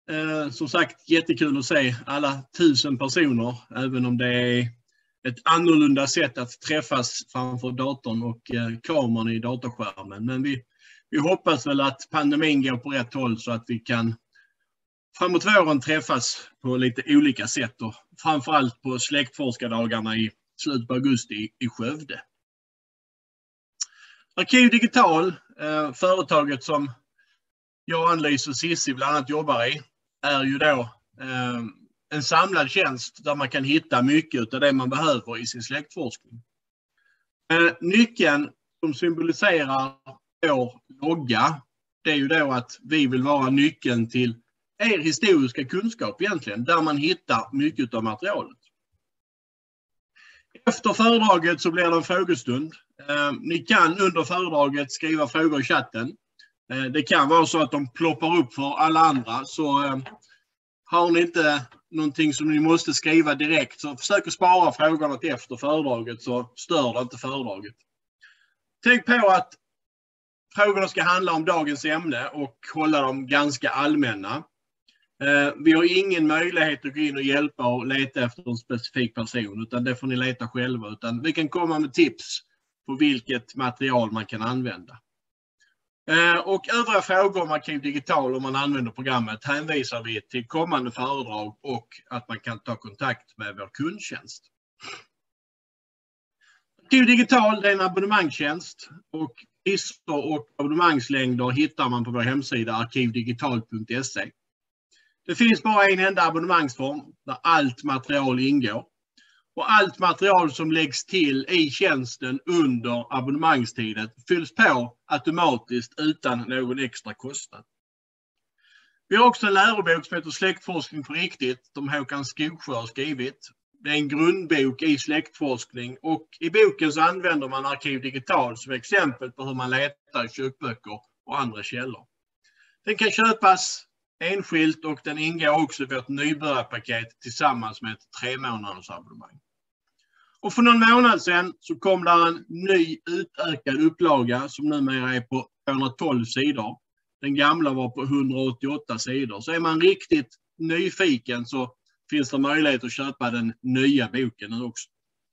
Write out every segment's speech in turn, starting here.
som sagt jättekul att se alla 1000 personer, även om det är ett annorlunda sätt att träffas framför datorn och kameran i datorskärmen. Men vi hoppas väl att pandemin går på rätt håll så att vi kan framåt våren träffas på lite olika sätt, och framförallt på släktforskardagarna i slutet på augusti i Skövde. Arkiv Digital, företaget som jag, Ann-Lise och Cissi bland annat jobbar i, är ju då en samlad tjänst där man kan hitta mycket av det man behöver i sin släktforskning. Nyckeln som symboliserar vår logga, det är ju då att vi vill vara nyckeln till er historiska kunskap egentligen, där man hittar mycket av materialet. Efter föredraget så blir det en frågestund. Ni kan under föredraget skriva frågor i chatten. Det kan vara så att de ploppar upp för alla andra, så har ni inte någonting som ni måste skriva direkt, så försök att spara frågorna till efter föredraget, så stör det inte föredraget. Tänk på att frågorna ska handla om dagens ämne och hålla dem ganska allmänna. Vi har ingen möjlighet att gå in och hjälpa och leta efter en specifik person, utan det får ni leta själva. Utan vi kan komma med tips på vilket material man kan använda. Och övriga frågor om Arkiv Digital, om man använder programmet, hänvisar vi till kommande föredrag och att man kan ta kontakt med vår kundtjänst. Arkiv Digital är en abonnemangstjänst, och listor och abonnemangslängder hittar man på vår hemsida arkivdigital.se. Det finns bara en enda abonnemangsform där allt material ingår. Och allt material som läggs till i tjänsten under abonnemangstiden fylls på automatiskt utan någon extra kostnad. Vi har också en lärobok som heter Släktforskning på riktigt, som Håkan Skogsjö har skrivit. Det är en grundbok i släktforskning, och i boken så använder man Arkiv Digital som exempel på hur man letar i kyrkböcker och andra källor. Den kan köpas enskilt, och den ingår också i vårt nybörjarpaket tillsammans med ett 3-månaders abonnemang. Och för någon månad sedan så kom där en ny utökad upplaga som numera är på 212 sidor. Den gamla var på 188 sidor. Så är man riktigt nyfiken så finns det möjlighet att köpa den nya boken nu också.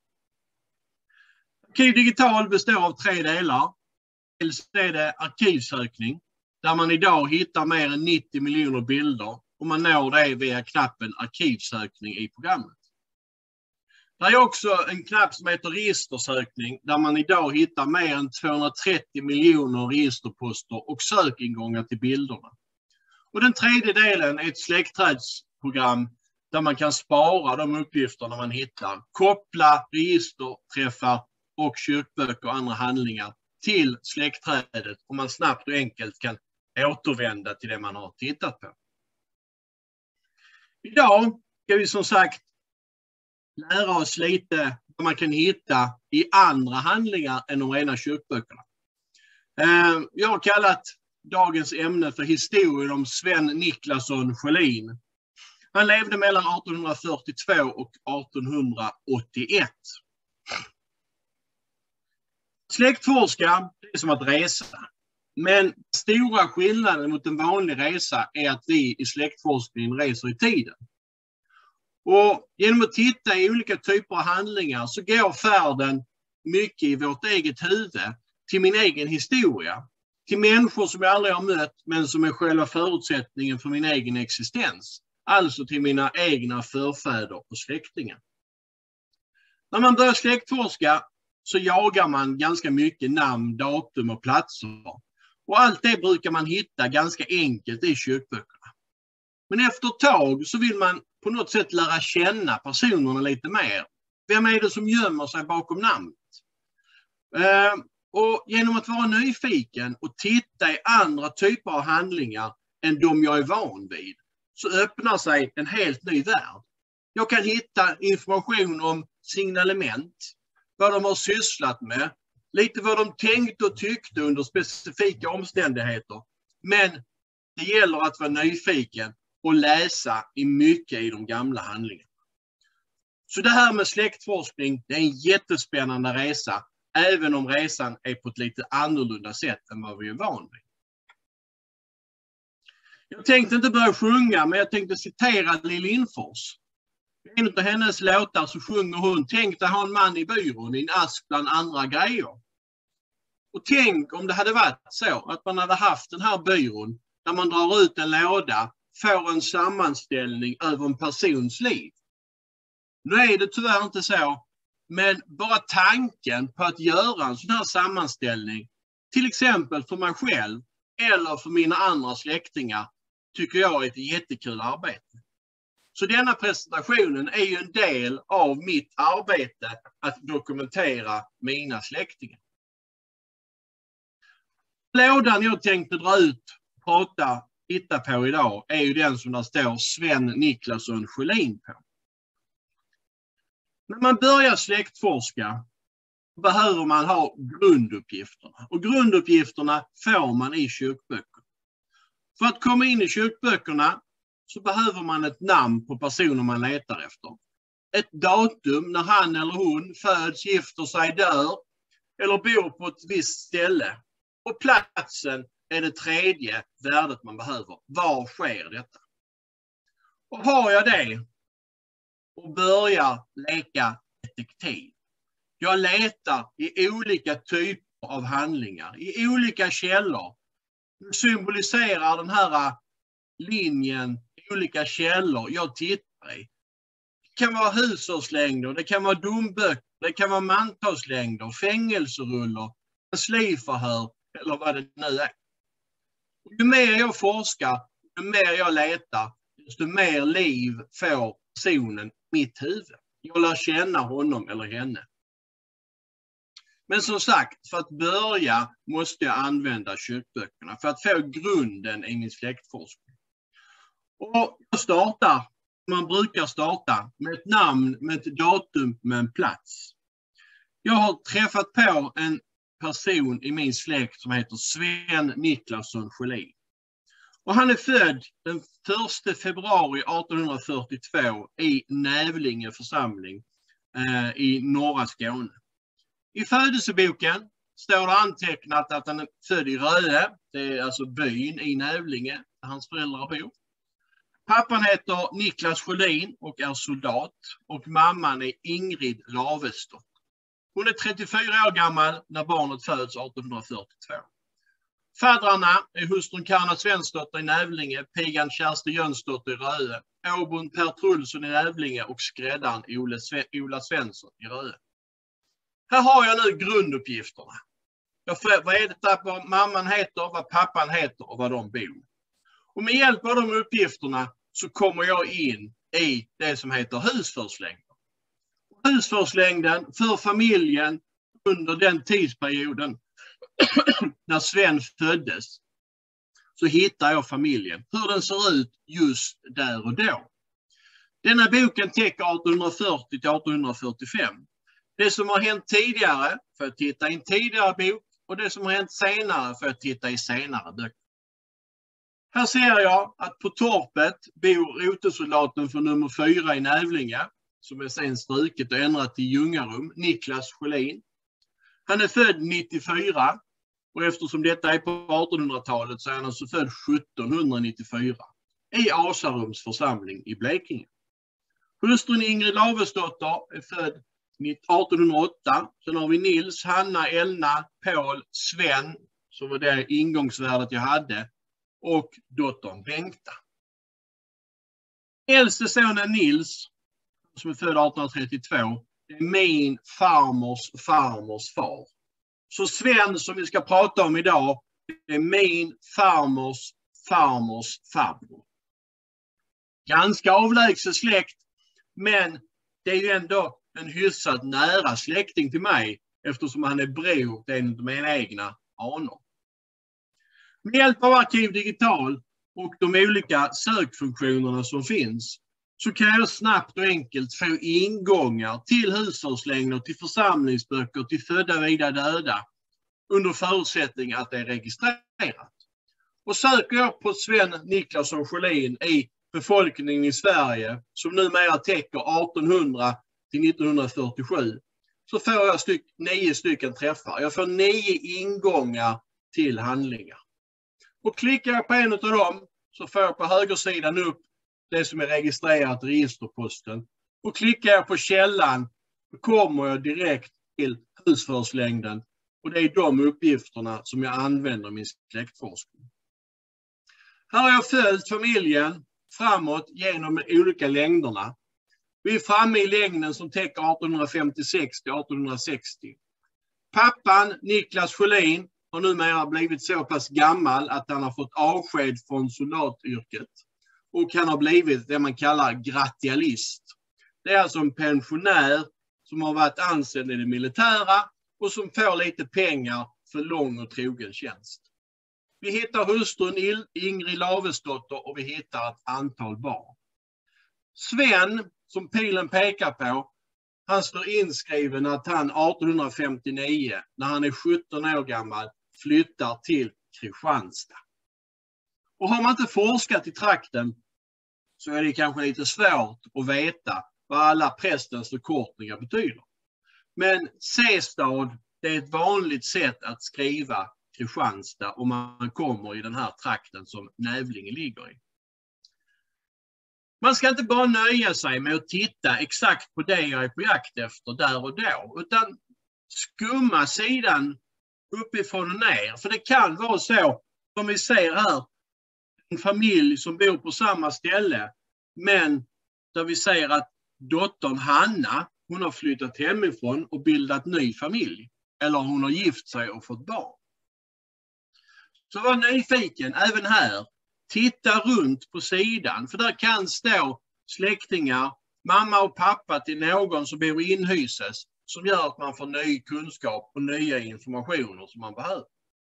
Arkiv Digital består av 3 delar. Dels är det arkivsökning, där man idag hittar mer än 90 miljoner bilder, och man når det via knappen arkivsökning i programmet. Det är också en knapp som heter registersökning, där man idag hittar mer än 230 miljoner registerposter och sökingångar till bilderna. Och den tredje delen är ett släktträdsprogram där man kan spara de uppgifterna man hittar, koppla registerträffar och kyrkböcker och andra handlingar till släktträdet, och man snabbt och enkelt kan återvända till det man har tittat på. Idag ska vi som sagt lära oss lite vad man kan hitta i andra handlingar än de rena kyrkböckerna. Jag har kallat dagens ämne för historien om Sven Niklasson Sjölin. Han levde mellan 1842 och 1881. Släktforska är som att resa. Men stora skillnaden mot en vanlig resa är att vi i släktforskningen reser i tiden. Och genom att titta i olika typer av handlingar så går färden mycket i vårt eget huvud till min egen historia. Till människor som jag aldrig har mött, men som är själva förutsättningen för min egen existens. Alltså till mina egna förfäder och släktingar. När man börjar släktforska så jagar man ganska mycket namn, datum och platser. Och allt det brukar man hitta ganska enkelt i kyrkböckerna. Men efter ett tag så vill man på något sätt lära känna personerna lite mer. Vem är det som gömmer sig bakom namnet? Och genom att vara nyfiken och titta i andra typer av handlingar än de jag är van vid, så öppnar sig en helt ny värld. Jag kan hitta information om signalement, vad de har sysslat med, lite vad de tänkte och tyckte under specifika omständigheter. Men det gäller att vara nyfiken och läsa i mycket i de gamla handlingarna. Så det här med släktforskning, det är en jättespännande resa, även om resan är på ett lite annorlunda sätt än vad vi är van vid. Jag tänkte inte börja sjunga, men jag tänkte citera Lill Lindfors. I en av hennes låtar så sjunger hon: tänk dig ha en man i byrån i en ask bland andra grejer. Och tänk om det hade varit så att man hade haft den här byrån där man drar ut en låda, får en sammanställning över en persons liv. Nu är det tyvärr inte så, men bara tanken på att göra en sån här sammanställning, till exempel för mig själv eller för mina andra släktingar, tycker jag är ett jättekul arbete. Så denna presentationen är ju en del av mitt arbete att dokumentera mina släktingar. Lådan jag tänkte dra ut, titta på idag är ju den som där står Sven Niklasson Sjölin på. När man börjar släktforska behöver man ha grunduppgifterna. Och grunduppgifterna får man i kyrkböcker. För att komma in i kyrkböckerna så behöver man ett namn på personen man letar efter. Ett datum när han eller hon föds, gifter sig, dör eller bor på ett visst ställe. Och platsen är det tredje värdet man behöver. Var sker detta? Och har jag det och börjar leka detektiv. Jag letar i olika typer av handlingar, i olika källor. Det symboliserar den här linjen, olika källor jag tittar i. Det kan vara hushållslängder, det kan vara domböcker, det kan vara mantalslängder, fängelseruller, kansliförhör eller vad det nu är. Och ju mer jag forskar, ju mer jag letar, desto mer liv får personen i mitt huvud. Jag lär känna honom eller henne. Men som sagt, för att börja måste jag använda kyrkböckerna för att få grunden i min släktforskning. Och man brukar starta med ett namn, med ett datum, med en plats. Jag har träffat på en person i min släkt som heter Sven Niklasson Sjölin. Och han är född den 1 februari 1842 i Nävlinge församling i norra Skåne. I födelseboken står det antecknat att han är född i Röe, det är alltså byn i Nävlinge där hans föräldrar bor. Pappan heter Niklas Sjölin och är soldat och mamman är Ingrid Lavestor. Hon är 34 år gammal när barnet föds 1842. Fadrarna är hustrun Karna Svensdotter i Nävlinge, pigan Kersti Jönsdotter i Röe, åbon Per Trulsson i Nävlinge och skräddaren Ola Svensson i Röe. Här har jag nu grunduppgifterna. Vad är det vad mamman heter, vad pappan heter och vad de bor. Och med hjälp av de uppgifterna så kommer jag in i det som heter husförslängden. Husförslängden för familjen under den tidsperioden när Sven föddes, så hittar jag familjen. Hur den ser ut just där och då. Denna boken täcker 1840 till 1845. Det som har hänt tidigare får jag titta i en tidigare bok och det som har hänt senare får jag titta i senare böcker. Här ser jag att på torpet bor rotesoldaten för nummer 4 i Nävlinge, som är sen struket och ändrat till Ljungarum, Niklas Sjölin. Han är född 94 och eftersom detta är på 1800-talet så är han alltså född 1794 i Asarums församling i Blekinge. Hustrun Ingrid Lavesdotter är född 1808. Sen har vi Nils, Hanna, Elna, Paul, Sven, som var det ingångsvärdet jag hade, och dottern Bengta. Äldste sonen Nils, som är född 1832, är min farmors far. Så Sven som vi ska prata om idag är min farmors farbror. Ganska avlägsen släkt, men det är ju ändå en hyfsat nära släkting till mig eftersom han är bror till en av mina egna anor. Med hjälp av Arkiv Digital och de olika sökfunktionerna som finns så kan jag snabbt och enkelt få ingångar till hushållslängder, till församlingsböcker, till födda vida döda under förutsättning att det är registrerat. Och söker jag på Sven Niklasson Sjölin i befolkningen i Sverige som numera täcker 1800 till 1947 så får jag 9 stycken träffar. Jag får 9 ingångar till handlingar. Och klickar jag på en av dem så får jag på högersidan upp det som är registrerat i registerposten. Och klickar jag på källan så kommer jag direkt till husförhörslängden. Och det är de uppgifterna som jag använder i min släktforskning. Här har jag följt familjen framåt genom de olika längderna. Vi är framme i längden som täcker 1856 till 1860. Pappan, Niklas Sjölin, har numera blivit så pass gammal att han har fått avsked från soldatyrket. Och han har blivit det man kallar gratialist. Det är alltså en pensionär som har varit anställd i det militära och som får lite pengar för lång och trogen tjänst. Vi hittar hustrun Ingrid Lavesdotter och vi hittar ett antal barn. Sven, som pilen pekar på, han står inskriven att han 1859, när han är 17 år gammal, flyttar till Kristianstad. Och har man inte forskat i trakten så är det kanske lite svårt att veta vad alla prästens förkortningar betyder. Men C-stad, det är ett vanligt sätt att skriva Kristianstad om man kommer i den här trakten som Nävlinge ligger i. Man ska inte bara nöja sig med att titta exakt på det jag är på jakt efter där och då, utan skumma sidan uppifrån och ner. För det kan vara så, som vi ser här, en familj som bor på samma ställe, men där vi ser att dottern Hanna, hon har flyttat hemifrån och bildat ny familj. Eller hon har gift sig och fått barn. Så var nyfiken även här. Titta runt på sidan, för där kan stå släktingar, mamma och pappa till någon som bor inhyses, som gör att man får ny kunskap och nya informationer som man behöver.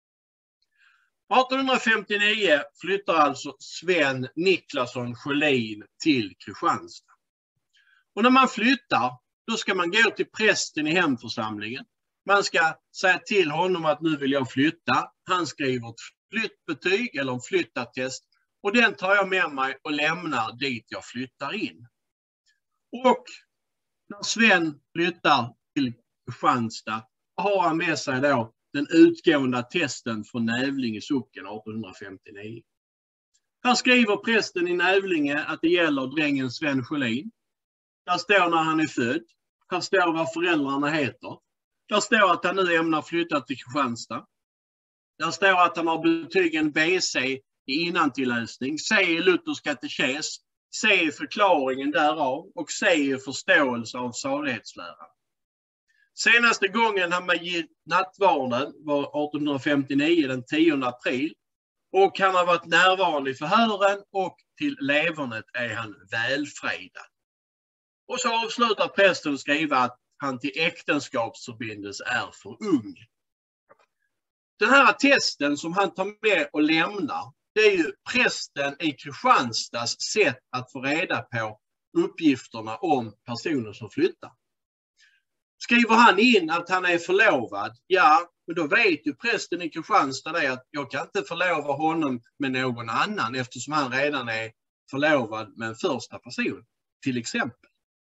1859 flyttar alltså Sven Niklasson Sjölin till Kristianstad. Och när man flyttar, då ska man gå till prästen i hemförsamlingen. Man ska säga till honom att nu vill jag flytta. Han skriver ett flyttbetyg eller en flyttattest. Och den tar jag med mig och lämnar dit jag flyttar in. Och när Sven flyttar till Kristianstad har han med sig då den utgående attesten från Nävlinge socken 1859. Här skriver prästen i Nävlinge att det gäller drängen Sven Sjölin. Där står när han är född. Här står vad föräldrarna heter. Där står att han nu ämnar flytta till Kristianstad. Där står att han har betygen BC i innantilläsning, C i Luthers katekes, C i förklaringen därav och C i förståelse av salighetsläran. Senaste gången han begick nattvarden var 1859 den 10 april och han har varit närvarande i förhören och till levernet är han välfredad. Och så avslutar prästen att skriva att han till äktenskapsförbindelse är för ung. Den här attesten som han tar med och lämnar, det är ju prästen i Kristianstads sätt att få reda på uppgifterna om personer som flyttar. Skriver han in att han är förlovad, ja, men då vet ju prästen i Kristianstad det att jag kan inte förlova honom med någon annan eftersom han redan är förlovad med en första person, till exempel.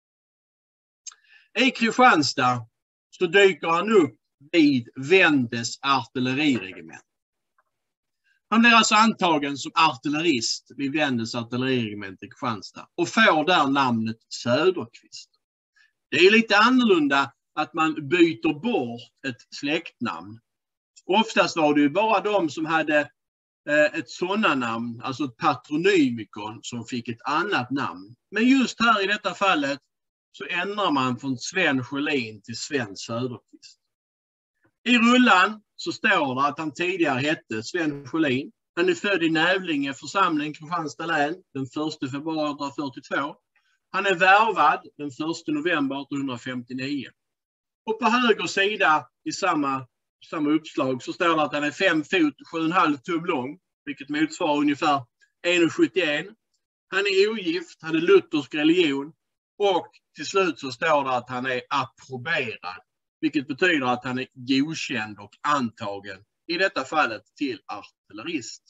I Kristianstad så dyker han upp vid Vendes artilleriregement. Han blir alltså antagen som artillerist vid Vendes artilleriregement i Kristianstad och får där namnet Söderqvist. Det är lite annorlunda att man byter bort ett släktnamn. Oftast var det ju bara de som hade ett sådana namn, alltså ett patronymikon, som fick ett annat namn. Men just här i detta fallet så ändrar man från Sven Sjölin till Sven Söderqvist. I rullan så står det att han tidigare hette Sven Sjölin. Han är född i Nävlinge församling, Kristianstad län, den 1 februari 1842. Han är värvad den 1 november 1859. Och på höger sida i samma uppslag så står det att han är 5 fot 7,5 tum lång, vilket motsvarar ungefär 1,71. Han är ogift, hade luthersk religion och till slut så står det att han är approberad, vilket betyder att han är godkänd och antagen, i detta fallet till artillerist.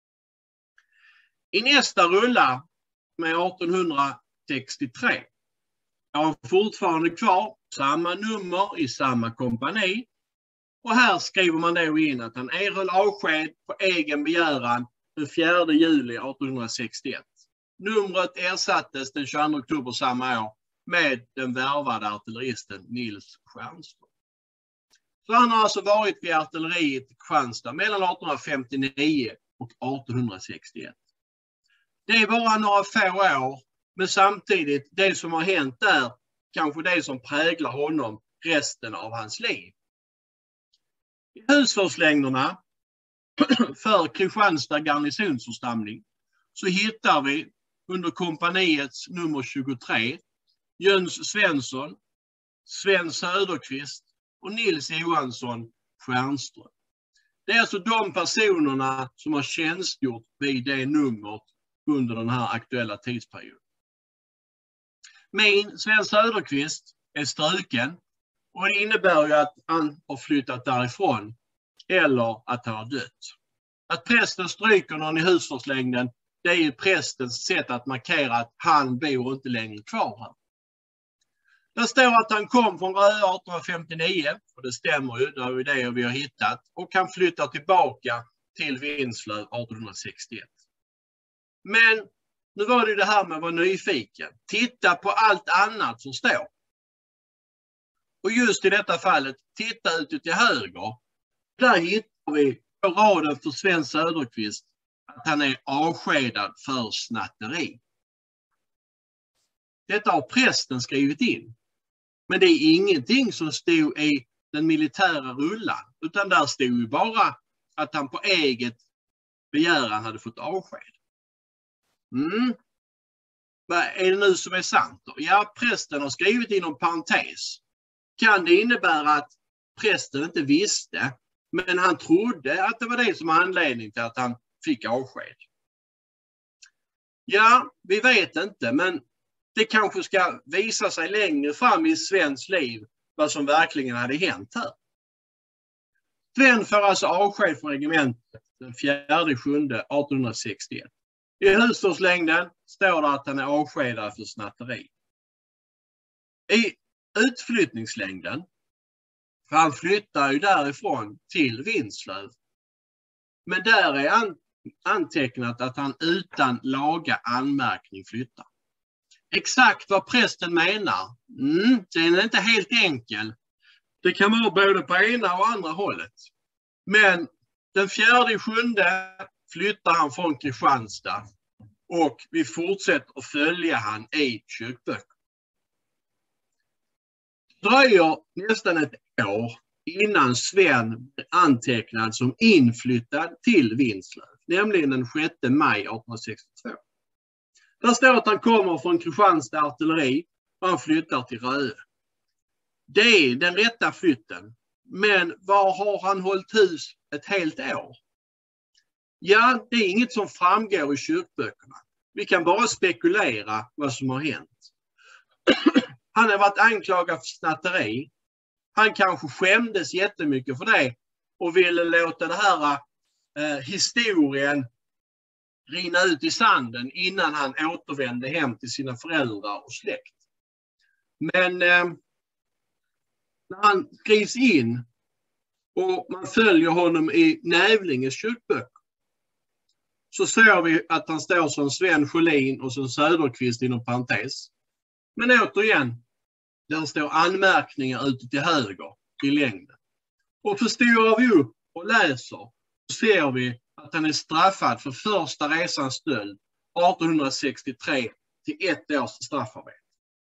I nästa rulla med 1863 har han fortfarande kvar samma nummer i samma kompani. Och här skriver man då in att han erhöll avsked på egen begäran den 4 juli 1861. Numret ersattes den 22 oktober samma år med den värvade artilleristen Nils Stjernström. Så han har alltså varit vid artilleriet i Kristianstad mellan 1859 och 1861. Det är bara några få år, men samtidigt det som har hänt där kanske det som präglar honom resten av hans liv. I husförsländerna för Kristianstad garnisonsförsamling så hittar vi under kompaniets nummer 23 Jöns Svensson, Sven Söderqvist och Nils Johansson Stjernström. Det är alltså de personerna som har tjänstgjort vid det numret under den här aktuella tidsperioden. Min Sven Söderqvist är struken och det innebär ju att han har flyttat därifrån eller att han har dött. Att prästen stryker någon i husförslängden, det är ju prästens sätt att markera att han bor inte längre kvar här. Det står att han kom från Röa 1859 och det stämmer ju, det är ju det vi har hittat, och han flyttar tillbaka till Vinslöv 1861. Men nu var det här med att vara nyfiken. Titta på allt annat som står. Och just i detta fallet, titta ut till höger. Där hittar vi på raden för Sven Söderqvist att han är avskedad för snatteri. Detta har prästen skrivit in. Men det är ingenting som stod i den militära rullan. Utan där stod ju bara att han på eget begäran hade fått avsked. Vad är det nu som är sant då? Ja, prästen har skrivit inom parentes. Kan det innebära att prästen inte visste, men han trodde att det var det som var anledning till att han fick avsked? Ja, vi vet inte, men det kanske ska visa sig längre fram i Svens liv vad som verkligen hade hänt här. Sven får alltså avsked från regementet den 4/7/1861. I husförslängden står det att han är avskedad för snatteri. I utflyttningslängden, för han flyttar ju därifrån till Vinslöv, men där är antecknat att han utan laga anmärkning flyttar. Exakt vad prästen menar, det är inte helt enkel. Det kan vara både på ena och andra hållet. Men den 4/7 flyttar han från Kristianstad och vi fortsätter att följa han i kyrkböcker. Det dröjer nästan ett år innan Sven blir antecknad som inflyttad till Vinslöv, nämligen den 6 maj 1862. Där står att han kommer från Kristianstad artilleri och han flyttar till Röe. Det är den rätta flytten. Men var har han hållit hus ett helt år? Ja, det är inget som framgår i kyrkböckerna. Vi kan bara spekulera vad som har hänt. Han har varit anklagad för snatteri. Han kanske skämdes jättemycket för det och ville låta det här historien rinna ut i sanden innan han återvände hem till sina föräldrar och släkt. Men när han skrivs in och man följer honom i Nävlinges kyrkböcker så ser vi att han står som Sven Sjölin och som Söderqvist inom parentes. Men återigen, där står anmärkningar ute till höger i längden. Och förstorar vi upp och läser så ser vi att han är straffad för första resans stöld 1863 till 1 års straffarbete.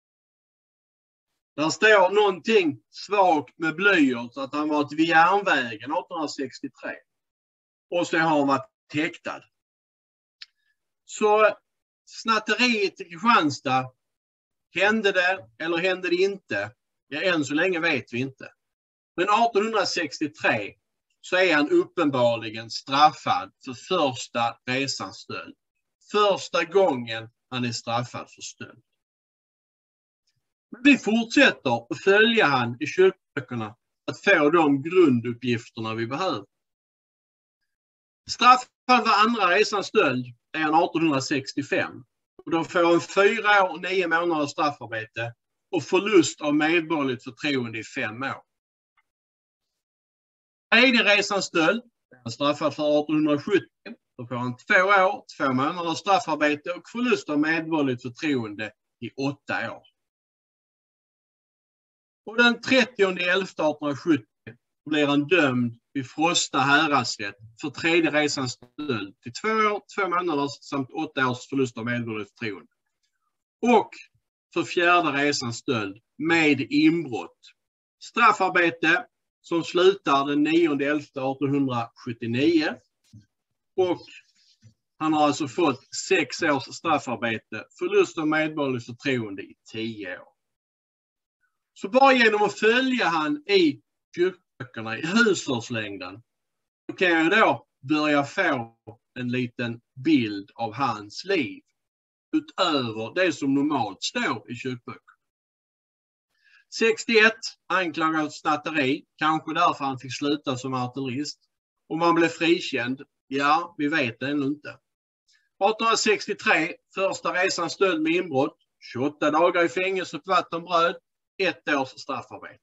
Där står någonting svagt med blyert att han varit vid järnvägen 1863. Och så har han varit häktad. Så snatteriet i Kristianstad, hände det eller hände det inte? Ja, än så länge vet vi inte. Men 1863 så är han uppenbarligen straffad för första resans stöld. Första gången han är straffad för stöld. Men vi fortsätter att följa han i kyrkböckerna att få de grunduppgifterna vi behöver. Straffad för andra resans stöld är han 1865. Och då får han 4 år och 9 månader straffarbete och förlust av medborgerligt förtroende i 5 år. Tredje resans stöld är han straffad för 1870 Då får han 2 år, 2 månader straffarbete och förlust av medborgerligt förtroende i 8 år. Och den 30/11/1870 blir han dömd vid Frosta häradsrätt för tredje resans stöld till 2 år, 2 månader samt 8 års förlust av medborgerligt förtroende. Och för fjärde resans stöld med inbrott. Straffarbete som slutar den 9/11/1879. Och han har alltså fått 6 års straffarbete, förlust av medborgerligt förtroende i 10 år. Så bara genom att följa han i kyrkböckerna i husårslängden så kan jag då börja få en liten bild av hans liv utöver det som normalt står i kyrkböcker. 61 anklagad för snatteri, kanske därför han fick sluta som artillerist. Om han blev frikänd, ja, vi vet det ännu inte. 1863, första resan stöld med inbrott, 28 dagar i fängelse på vatten och bröd, 1 års straffarbete.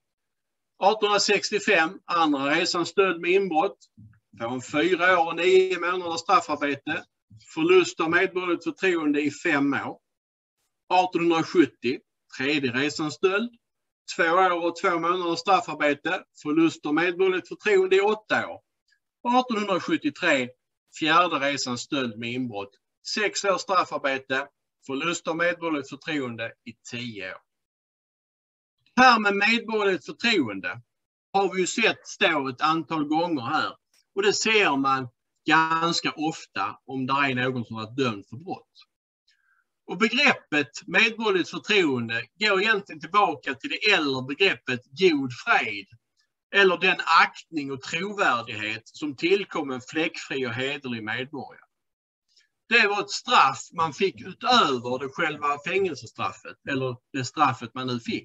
1865, andra resan stöld med inbrott, får 4 år och 9 månader straffarbete, förlust av medborgerligt förtroende i 5 år. 1870, tredje resan stöld, 2 år och 2 månader straffarbete, förlust av medborgerligt förtroende i 8 år. 1873, fjärde resan stöld med inbrott, 6 års straffarbete, förlust av medborgerligt förtroende i 10 år. Det här med medborgerligt förtroende har vi ju sett stå ett antal gånger här. Och det ser man ganska ofta om det är någon som varit dömd för brott. Och begreppet medborgerligt förtroende går egentligen tillbaka till det äldre begreppet god fred. Eller den aktning och trovärdighet som tillkom en fläckfri och hederlig medborgare. Det var ett straff man fick utöver det själva fängelsestraffet, eller det straffet man nu fick.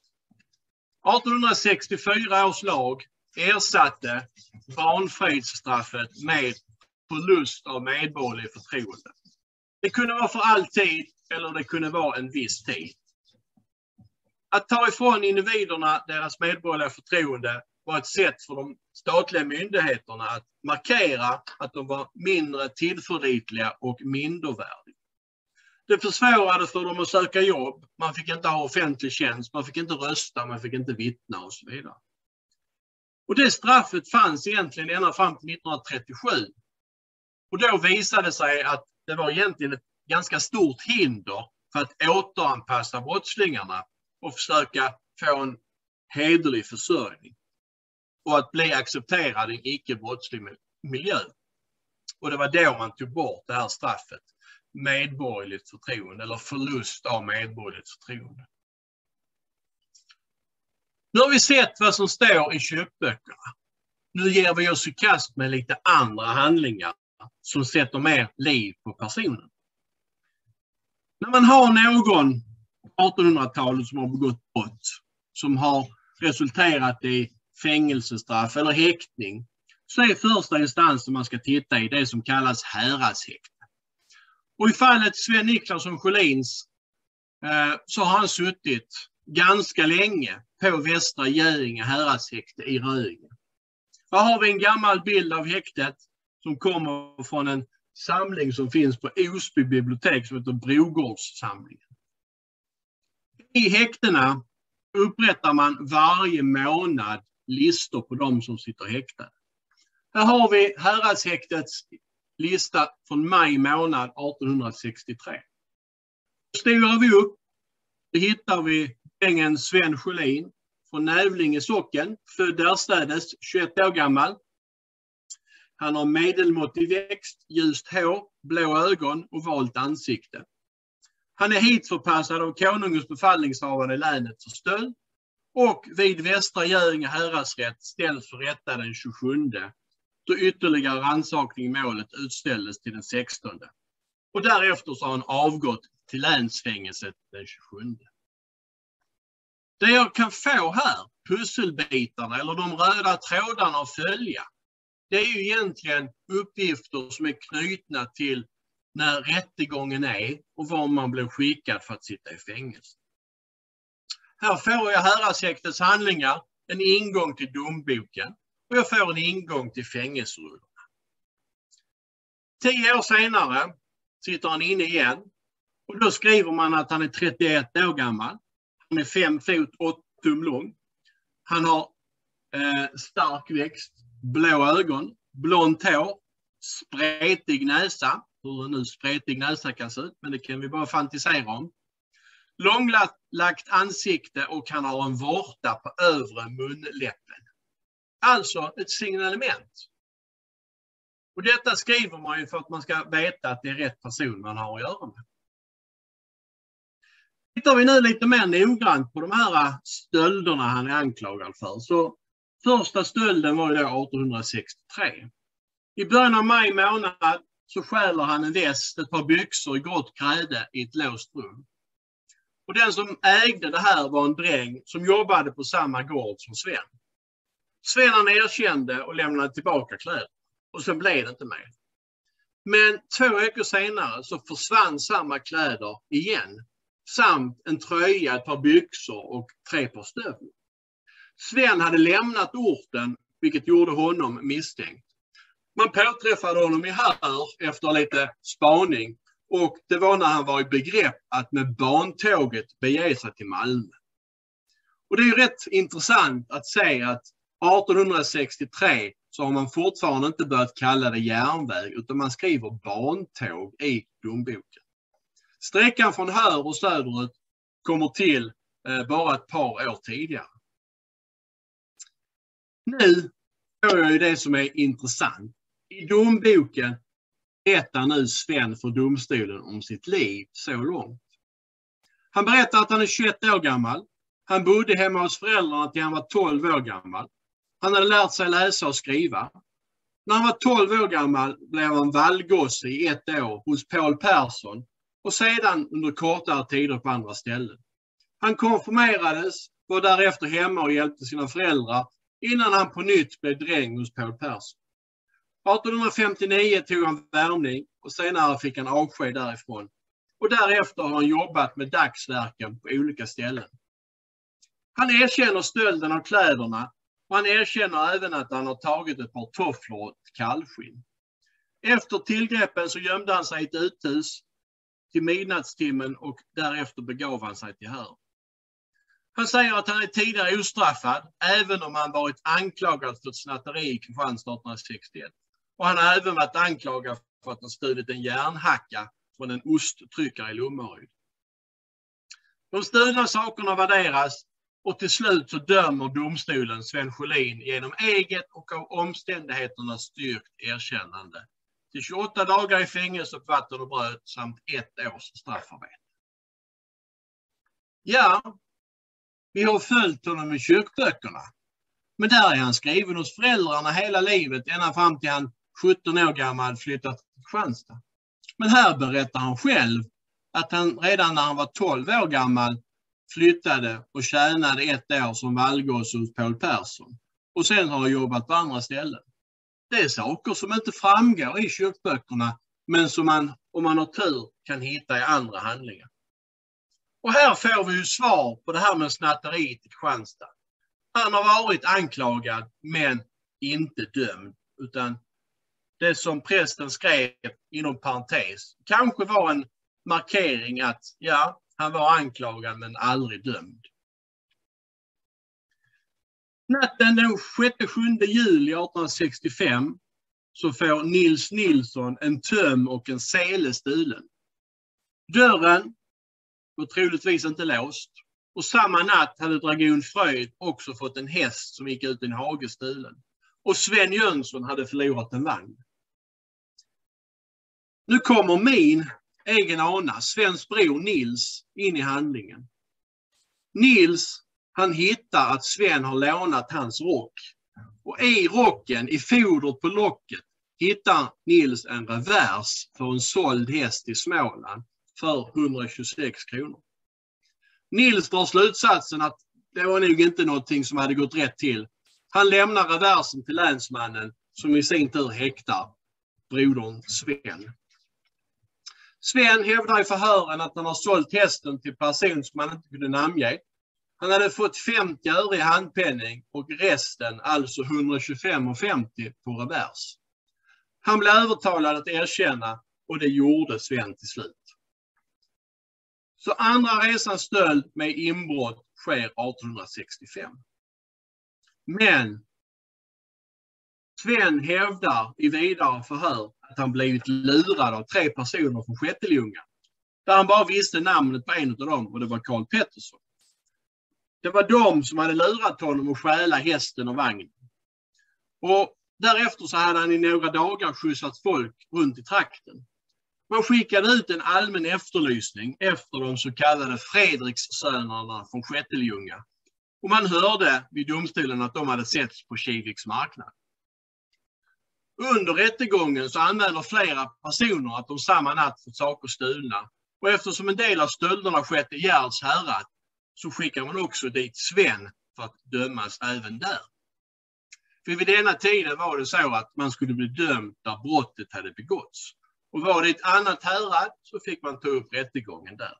1864 års lag ersatte barnfridsstraffet med förlust av medborgerlig förtroende. Det kunde vara för alltid eller det kunde vara en viss tid. Att ta ifrån individerna deras medborgerliga förtroende var ett sätt för de statliga myndigheterna att markera att de var mindre tillförlitliga och mindervärdiga. Det försvårade för dem att söka jobb, man fick inte ha offentlig tjänst, man fick inte rösta, man fick inte vittna och så vidare. Och det straffet fanns egentligen ända fram till 1937. Och då visade det sig att det var egentligen ett ganska stort hinder för att återanpassa brottslingarna och försöka få en hederlig försörjning. Och att bli accepterad i en icke-brottslig miljö. Och det var då man tog bort det här straffet. Medborgerligt förtroende eller förlust av medborgerligt förtroende. Nu har vi sett vad som står i kyrkböckerna. Nu ger vi oss i kast med lite andra handlingar som sätter mer liv på personen. När man har någon 1800-talet som har begått brott som har resulterat i fängelsestraff eller häktning, så är första instansen man ska titta i det som kallas häradshäkte. Och i fallet Sven Niklasson Sjölins så har han suttit ganska länge på Västra Göinge häradshäkte i Röinge. Här har vi en gammal bild av häktet som kommer från en samling som finns på Osby bibliotek som heter Brogårdssamlingen. I häktena upprättar man varje månad listor på de som sitter häktade. Här har vi häradshäktets lista från maj månad 1863. Storar vi upp, så hittar vi drängen Sven Sjölin från Nävlinge socken, född därstädes, 21 år gammal. Han har medelmåttig växt, ljust hår, blå ögon och valt ansikte. Han är hitförpassad av konungens befallningshavare i länet för stöld och vid Västra Göinge häradsrätt ställs för rätta den 27, då ytterligare rannsakning i målet utställdes till den 16. Och därefter så har han avgått till länsfängelset den 27. Det jag kan få här, pusselbitarna eller de röda trådarna att följa, det är ju egentligen uppgifter som är knutna till när rättegången är och var man blev skickad för att sitta i fängelse. Här får jag häradshäktets handlingar, en ingång till domboken och jag får en ingång till fängelserullarna. 10 år senare sitter han inne igen. Och då skriver man att han är 31 år gammal. Han är 5 fot 8 tum lång. Han har stark växt, blå ögon, blont hår, spretig näsa. Hur nu spretig näsa kan se ut, men det kan vi bara fantisera om. Långlagt ansikte och han har en vårta på övre munläppen. Alltså ett signalement. Och detta skriver man ju för att man ska veta att det är rätt person man har att göra med. Tittar vi nu lite mer noggrant på de här stölderna han är anklagad för. Så första stölden var ju då 1863. I början av maj månad så stjäler han en väst, ett par byxor i grått kräde i ett låst rum. Och den som ägde det här var en dräng som jobbade på samma gård som Sven. Sven han erkände och lämnade tillbaka kläder. Och sen blev det inte mer. Men 2 veckor senare så försvann samma kläder igen. Samt en tröja, ett par byxor och 3 par stövlar. Sven hade lämnat orten, vilket gjorde honom misstänkt. Man påträffade honom i Hör efter lite spaning. Och det var när han var i begrepp att med bantåget bege sig till Malmö. Och det är ju rätt intressant att se att 1863 så har man fortfarande inte börjat kalla det järnväg utan man skriver bantåg i domboken. Sträckan från Hör och söderut kommer till bara ett par år tidigare. Nu får jag ju det som är intressant. I domboken berättar nu Sven för domstolen om sitt liv så långt. Han berättar att han är 21 år gammal. Han bodde hemma hos föräldrarna till han var 12 år gammal. Han hade lärt sig läsa och skriva. När han var 12 år gammal blev han vallgosse i 1 år hos Paul Persson och sedan under kortare tider på andra ställen. Han konfirmerades, var därefter hemma och hjälpte sina föräldrar innan han på nytt blev dräng hos Paul Persson. 1859 tog han värvning och senare fick han avsked därifrån. Och därefter har han jobbat med dagsverken på olika ställen. Han erkänner stölden av kläderna och han erkänner även att han har tagit ett par tofflor och kallskinn. Efter tillgreppen så gömde han sig i ett uthus till midnattstimmen och därefter begav han sig till Hör. Han säger att han är tidigare ostraffad även om han varit anklagad för ett snatteri i Kristianstad 1861. Och han har även varit anklagad för att ha stulit en järnhacka från en osttryckare i Lommaryd. De stulna sakerna värderas och till slut så dömer domstolen Sven Sjölin genom eget och av omständigheterna styrkt erkännande till 28 dagar i fängelse på vatten och bröd samt 1 års straffarbete. Ja, vi har följt honom i kyrkböckerna. Men där är han skriven hos föräldrarna hela livet ända fram till han 17 år gammal flyttat till Kristianstad. Men här berättar han själv att han redan när han var 12 år gammal flyttade och tjänade 1 år som vallgosse hos Paul Persson. Och sen har han jobbat på andra ställen. Det är saker som inte framgår i kyrkböckerna men som man, om man har tur, kan hitta i andra handlingar. Och här får vi ju svar på det här med snatteriet i Kristianstad. Han har varit anklagad men inte dömd, utan det som prästen skrev inom parentes kanske var en markering att ja, han var anklagad men aldrig dömd. Natten den 6-7 juli 1865 så får Nils Nilsson en töm och en sele stulen. Dörren var troligtvis inte låst och samma natt hade dragon Fröjd också fått en häst som gick ut i en hage stulen. Och Sven Jönsson hade förlorat en vagn. Nu kommer min egen ana, Svens bror Nils, in i handlingen. Nils, han hittar att Sven har lånat hans rock. Och i rocken, i fodret på locket, hittar Nils en revers för en såld häst i Småland för 126 kronor. Nils drar slutsatsen att det var nog inte någonting som hade gått rätt till. Han lämnar reversen till länsmannen som i sin tur häktar brodern Sven. Sven hävdar i förhören att han har sålt hästen till person som han inte kunde namnge. Han hade fått 50 öre i handpenning och resten, alltså 125,50 på revers. Han blev övertalad att erkänna och det gjorde Sven till slut. Så andra resans stöld med inbrott sker 1865. Men Sven hävdar i vidare förhör att han blivit lurad av 3 personer från Skätteljunga. Där han bara visste namnet på en av dem och det var Karl Pettersson. Det var de som hade lurat honom att stjäla hästen och vagnen. Och därefter så hade han i några dagar skjutsat folk runt i trakten. Man skickade ut en allmän efterlysning efter de så kallade Fredrikssönerna från Skätteljunga. Och man hörde vid domstolen att de hade setts på Kiviks marknad. Under rättegången så anmäler flera personer att de samma natt fått saker stulna. Och eftersom en del av stölderna skett i Gärds härad så skickar man också dit Sven för att dömas även där. För vid denna tiden var det så att man skulle bli dömd där brottet hade begåtts. Och var det ett annat härad så fick man ta upp rättegången där.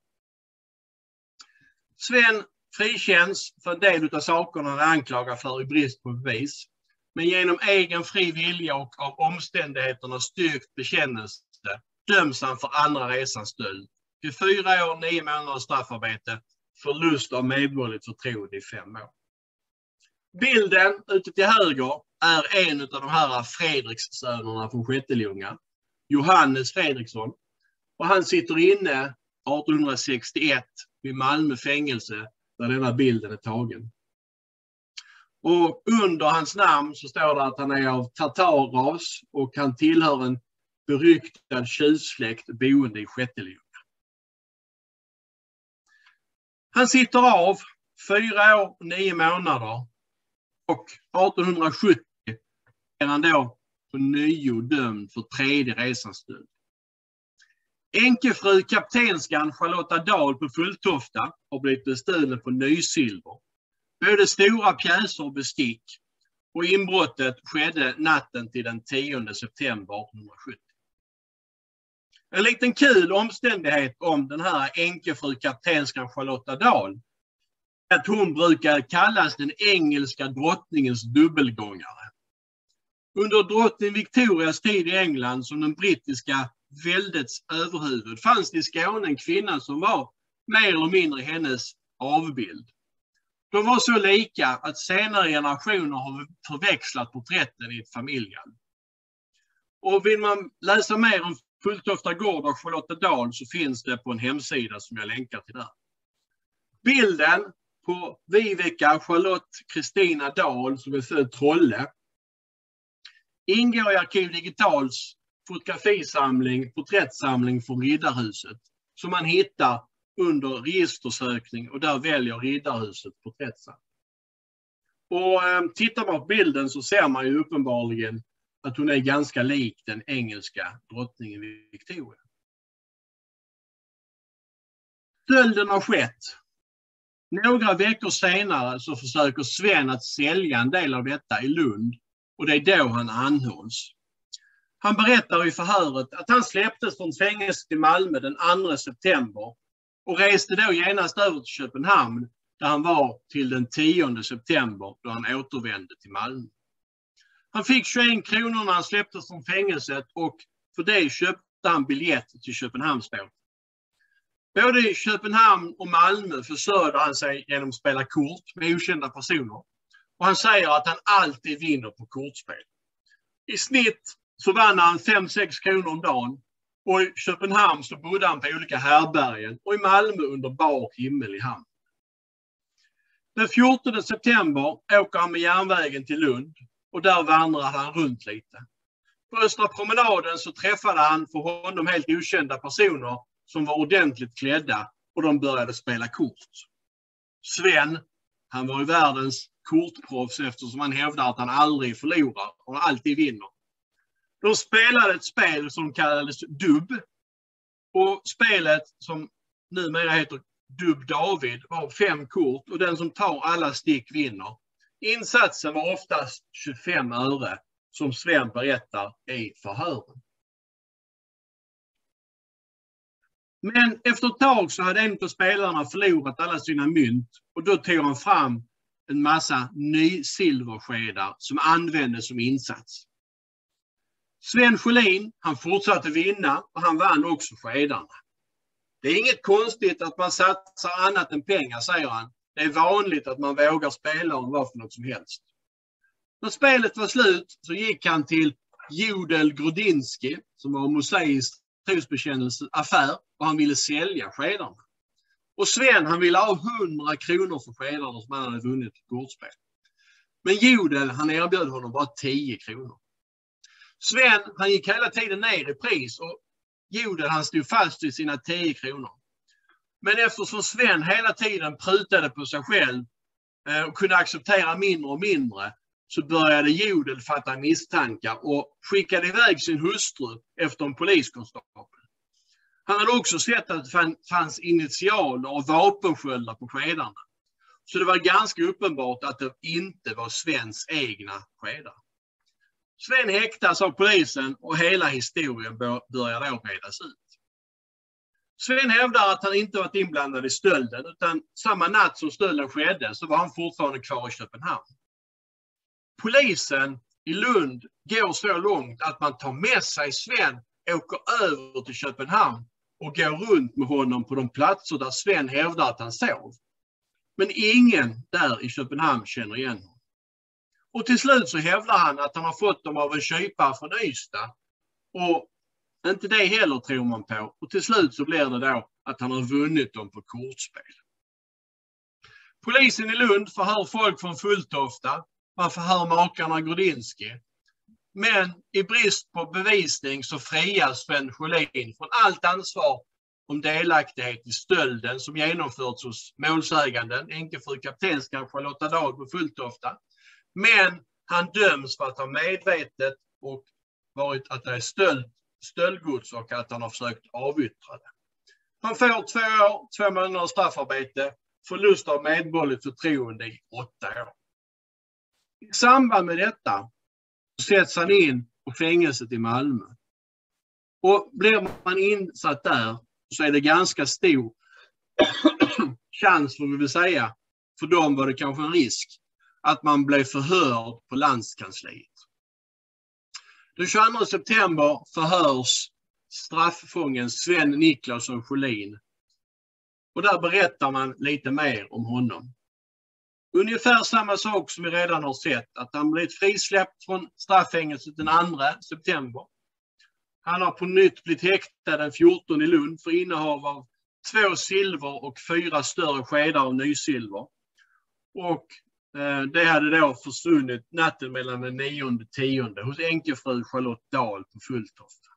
Sven frikänns för en del av sakerna han är anklagad för i brist på bevis. Men genom egen fri vilja och av omständigheterna styrkt bekännelse döms han för andra resans stöld. Till 4 år, 9 månader straffarbete, förlust av medborgerligt förtroende i 5 år. Bilden ute till höger är en av de här Fredrikssönerna från Skätteljunga, Johannes Fredriksson. Och han sitter inne 1861 vid Malmö fängelse där denna bilden är tagen. Och under hans namn så står det att han är av tatarras och han tillhör en beryktad tjuvsläkt boende i Skätteljunga. Han sitter av 4 år och 9 månader och 1870 är han då på nio dömd för 3:e resans stöld. Enkefru kaptenskan Charlotta Dahl på Fulltofta har blivit bestulen på nysilver. Både stora pjäser och bestick. Och inbrottet skedde natten till den 10 september 1870. En liten kul omständighet om den här enkefru kaptenskan Charlotta Dahl är att hon brukar kallas den engelska drottningens dubbelgångare. Under drottning Victorias tid i England som den brittiska väldets överhuvud fanns det i Skåne en kvinna som var mer eller mindre hennes avbild. De var så lika att senare generationer har förväxlat porträtten i ett familjealbum. Och vill man läsa mer om Fulltofta gård och Charlotta Dahl så finns det på en hemsida som jag länkar till där. Bilden på Viveka Charlotte Kristina Dahl som är född Trolle ingår i Arkiv Digitals fotografisamling, porträttsamling från Riddarhuset som man hittar under registersökning och där väljer Riddarhuset porträttsamling. Och tittar man på bilden så ser man ju uppenbarligen att hon är ganska lik den engelska drottningen Victoria. Stölden har skett. Några veckor senare så försöker Sven att sälja en del av detta i Lund och det är då han anhålls. Han berättar i förhöret att han släpptes från fängelset i Malmö den 2 september och reste då genast över till Köpenhamn där han var till den 10 september då han återvände till Malmö. Han fick 21 kronor när han släpptes från fängelset och för det köpte han biljett till Köpenhamnsbåten. Både i Köpenhamn och Malmö försörjde han sig genom att spela kort med okända personer. Och han säger att han alltid vinner på kortspel. I snitt så vann han 5-6 kronor om dagen. Och i Köpenhamn så bodde han på olika härbergen och i Malmö under bar himmel i hamn. Den 14 september åker han med järnvägen till Lund och där vandrade han runt lite. På Östra promenaden så träffade han för honom helt okända personer som var ordentligt klädda och de började spela kort. Sven, han var ju världens kortproffs eftersom han hävdar att han aldrig förlorar och alltid vinner. De spelade ett spel som kallades dubb och spelet som numera heter Dubb David var 5 kort och den som tar alla stick vinner. Insatsen var oftast 25 öre som Sven berättar i förhören. Men efter ett tag så hade en av spelarna förlorat alla sina mynt och då tog han fram en massa nysilverskedar som användes som insats. Sven Sjölin, han fortsatte vinna och han vann också skedarna. Det är inget konstigt att man satsar annat än pengar, säger han. Det är vanligt att man vågar spela om vad för något som helst. När spelet var slut så gick han till Jodel Grodinski, som var Mosaisk trosbekännelseaffär, och han ville sälja skedarna. Och Sven, han ville ha 100 kronor för skedarna som han hade vunnit ett kortspel. Men Jodel, han erbjöd honom bara 10 kronor. Sven, han gick hela tiden ner i pris och Jodel, han stod fast vid sina 10 kronor. Men eftersom Sven hela tiden prutade på sig själv och kunde acceptera mindre och mindre, så började Jodel fatta misstankar och skickade iväg sin hustru efter en poliskonstapel. Han hade också sett att det fanns initialer och vapensköldar på skedarna. Så det var ganska uppenbart att det inte var Svens egna skedar. Sven häktas av polisen och hela historien börjar då redas ut. Sven hävdar att han inte varit inblandad i stölden, utan samma natt som stölden skedde så var han fortfarande kvar i Köpenhamn. Polisen i Lund går så långt att man tar med sig Sven, åker över till Köpenhamn och går runt med honom på de platser där Sven hävdar att han sov. Men ingen där i Köpenhamn känner igen honom. Och till slut så hävdar han att han har fått dem av en köpare från Ystad. Och inte det heller tror man på. Och till slut så blir det då att han har vunnit dem på kortspel. Polisen i Lund förhör folk från Fulltofta. Man förhör makarna Grodinski. Men i brist på bevisning så frias Sven Sjölin från allt ansvar om delaktighet i stölden som genomförts hos målsäganden, änkefru kaptenska Charlotta Dahl på Fulltofta. Men han döms för att ha medvetet och varit att det är stöldgods och att han har försökt avyttra det. Han får 2 år, 2 månader straffarbete, förlust av medborgerligt förtroende i 8 år. I samband med detta sätts han in på fängelset i Malmö. Och blir man insatt där så är det ganska stor chans, får vi väl säga, för dem var det kanske en risk, att man blev förhörd på landskansliet. Den 22 september förhörs strafffången Sven Niklasson Sjölin. Och där berättar man lite mer om honom. Ungefär samma sak som vi redan har sett, att han blivit frisläppt från strafffängelset den 2 september. Han har på nytt blivit häktad den 14 i Lund för innehav av 2 silver och 4 större skedar av nysilver. Och det hade då försvunnit natten mellan den 9 och 10 hos änkefru Charlotta Dahl på Fulltofta.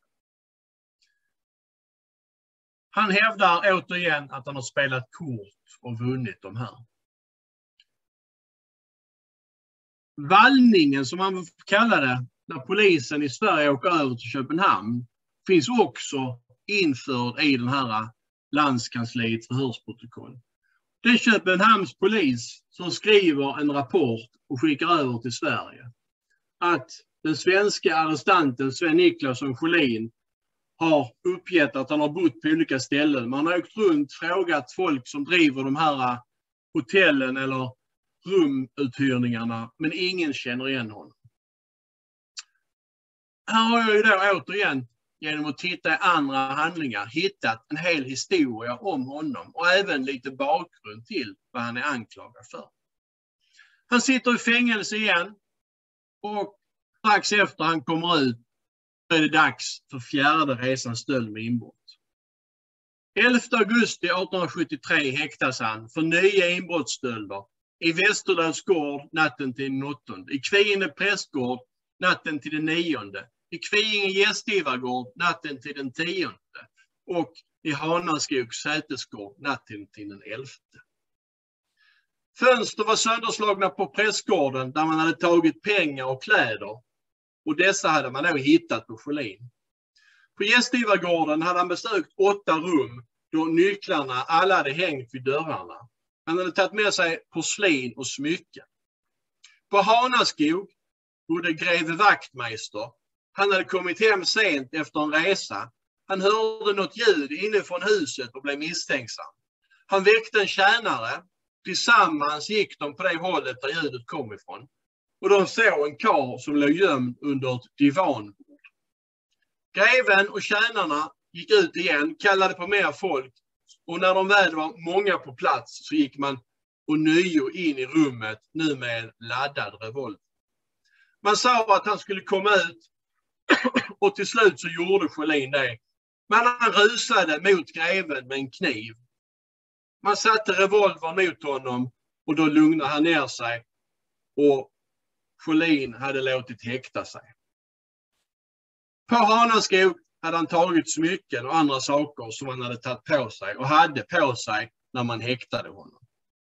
Han hävdar återigen att han har spelat kort och vunnit de här. Vallningen, som man kallar det, när polisen i Sverige åker över till Köpenhamn, finns också införd i den här landskansliets förhörsprotokoll. Det är Köpenhamns polis som skriver en rapport och skickar över till Sverige. Att den svenska arrestanten Sven Niklasson Sjölin har uppgett att han har bott på olika ställen. Man har åkt runt, frågat folk som driver de här hotellen eller rumuthyrningarna, men ingen känner igen honom. Här har jag ju då återigen, genom att titta i andra handlingar, hittat en hel historia om honom och även lite bakgrund till vad han är anklagad för. Han sitter i fängelse igen och strax efter han kommer ut är det dags för 4:e resan stöld med inbrott. 11 augusti 1873 häktas han för nya inbrottsstölder i Västerlövs gård natten till den 8, i Kviinge prästgård natten till den 9, i Kviinge gästgivargård natten till den 10 och i Hanaskogs sätesgård natten till den 11. Fönster var sönderslagna på prästgården där man hade tagit pengar och kläder, och dessa hade man då hittat på Sjölin. På gästgivargården hade han besökt 8 rum då nycklarna alla hade hängt vid dörrarna. Han hade tagit med sig porslin och smycken. På Hanaskog bodde greve Wachtmeister. Han hade kommit hem sent efter en resa. Han hörde något ljud inifrån huset och blev misstänksam. Han väckte en tjänare. Tillsammans gick de på det hållet där ljudet kom ifrån. Och de såg en karl som låg gömd under ett divanbord. Greven och tjänarna gick ut igen, kallade på mer folk, och när de väl var många på plats så gick man ånyo in i rummet, nu med en laddad revolver. Man sa att han skulle komma ut och till slut så gjorde Sjölin det. Men han rusade mot greven med en kniv. Man satte revolver mot honom och då lugnade han ner sig och Sjölin hade låtit häkta sig. På Hanaskog hade han tagit smycken och andra saker som han hade tagit på sig och hade på sig när man häktade honom.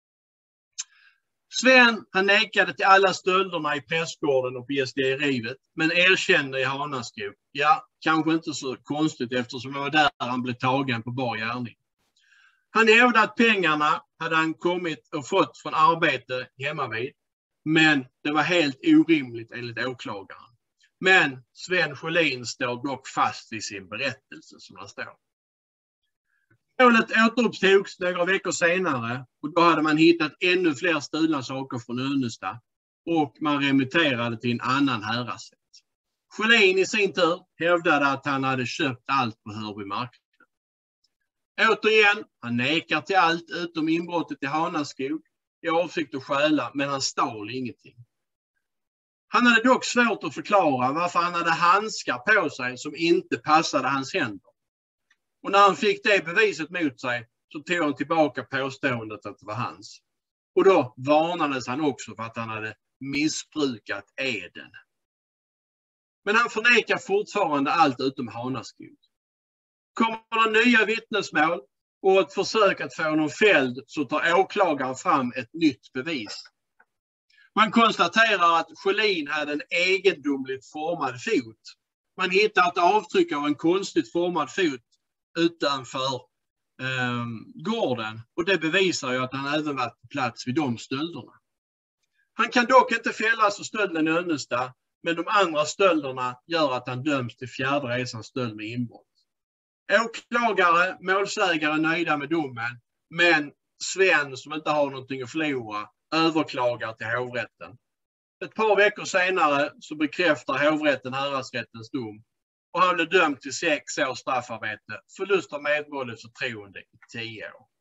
Sven, han nekade till alla stölderna i prästgården och på gästgiveriet, men erkände i Hanaskog. Ja, kanske inte så konstigt eftersom det var där han blev tagen på bar gärning. Han hävdade att pengarna hade han kommit och fått från arbete hemma vid, men det var helt orimligt enligt åklagaren. Men Sven Sjölin står dock fast vid sin berättelse som han står. Målet återupptogs några veckor senare och då hade man hittat ännu fler stulna saker från Önnestad och man remitterade till en annan häradsrätt. Sjölin i sin tur hävdade att han hade köpt allt på Hörby marknad. Återigen, han nekar till allt utom inbrottet i Hanaskog i avsikt att stjäla, men han stal ingenting. Han hade dock svårt att förklara varför han hade handskar på sig som inte passade hans händer. Och när han fick det beviset mot sig så tog han tillbaka påståendet att det var hans. Och då varnades han också för att han hade missbrukat eden. Men han förnekar fortfarande allt utom Hanaskog. Kommer det nya vittnesmål och ett försök att få honom fälld så tar åklagaren fram ett nytt bevis. Man konstaterar att Sjölin hade en egendomligt formad fot. Man hittar ett avtryck av en konstigt formad fot utanför gården och det bevisar ju att han även varit på plats vid de stölderna. Han kan dock inte fällas för stölden i Önnestad, men de andra stölderna gör att han döms till 4:e resans stöld med inbrott. Åklagare, målsägare nöjda med domen, men Sven som inte har någonting att förlora överklagar till hovrätten. Ett par veckor senare så bekräftar hovrätten häradsrättens dom och han blev dömd till 6 års straffarbete, förlust av medborgerligt förtroende i 10 år.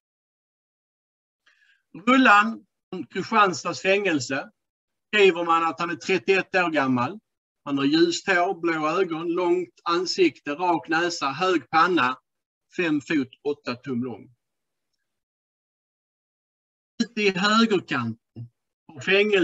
Rullan från Kristianstads fängelse skriver man att han är 31 år gammal. Han har ljust hår, blå ögon, långt ansikte, rak näsa, hög panna, 5 fot 8 tum lång. Ute i högerkanten på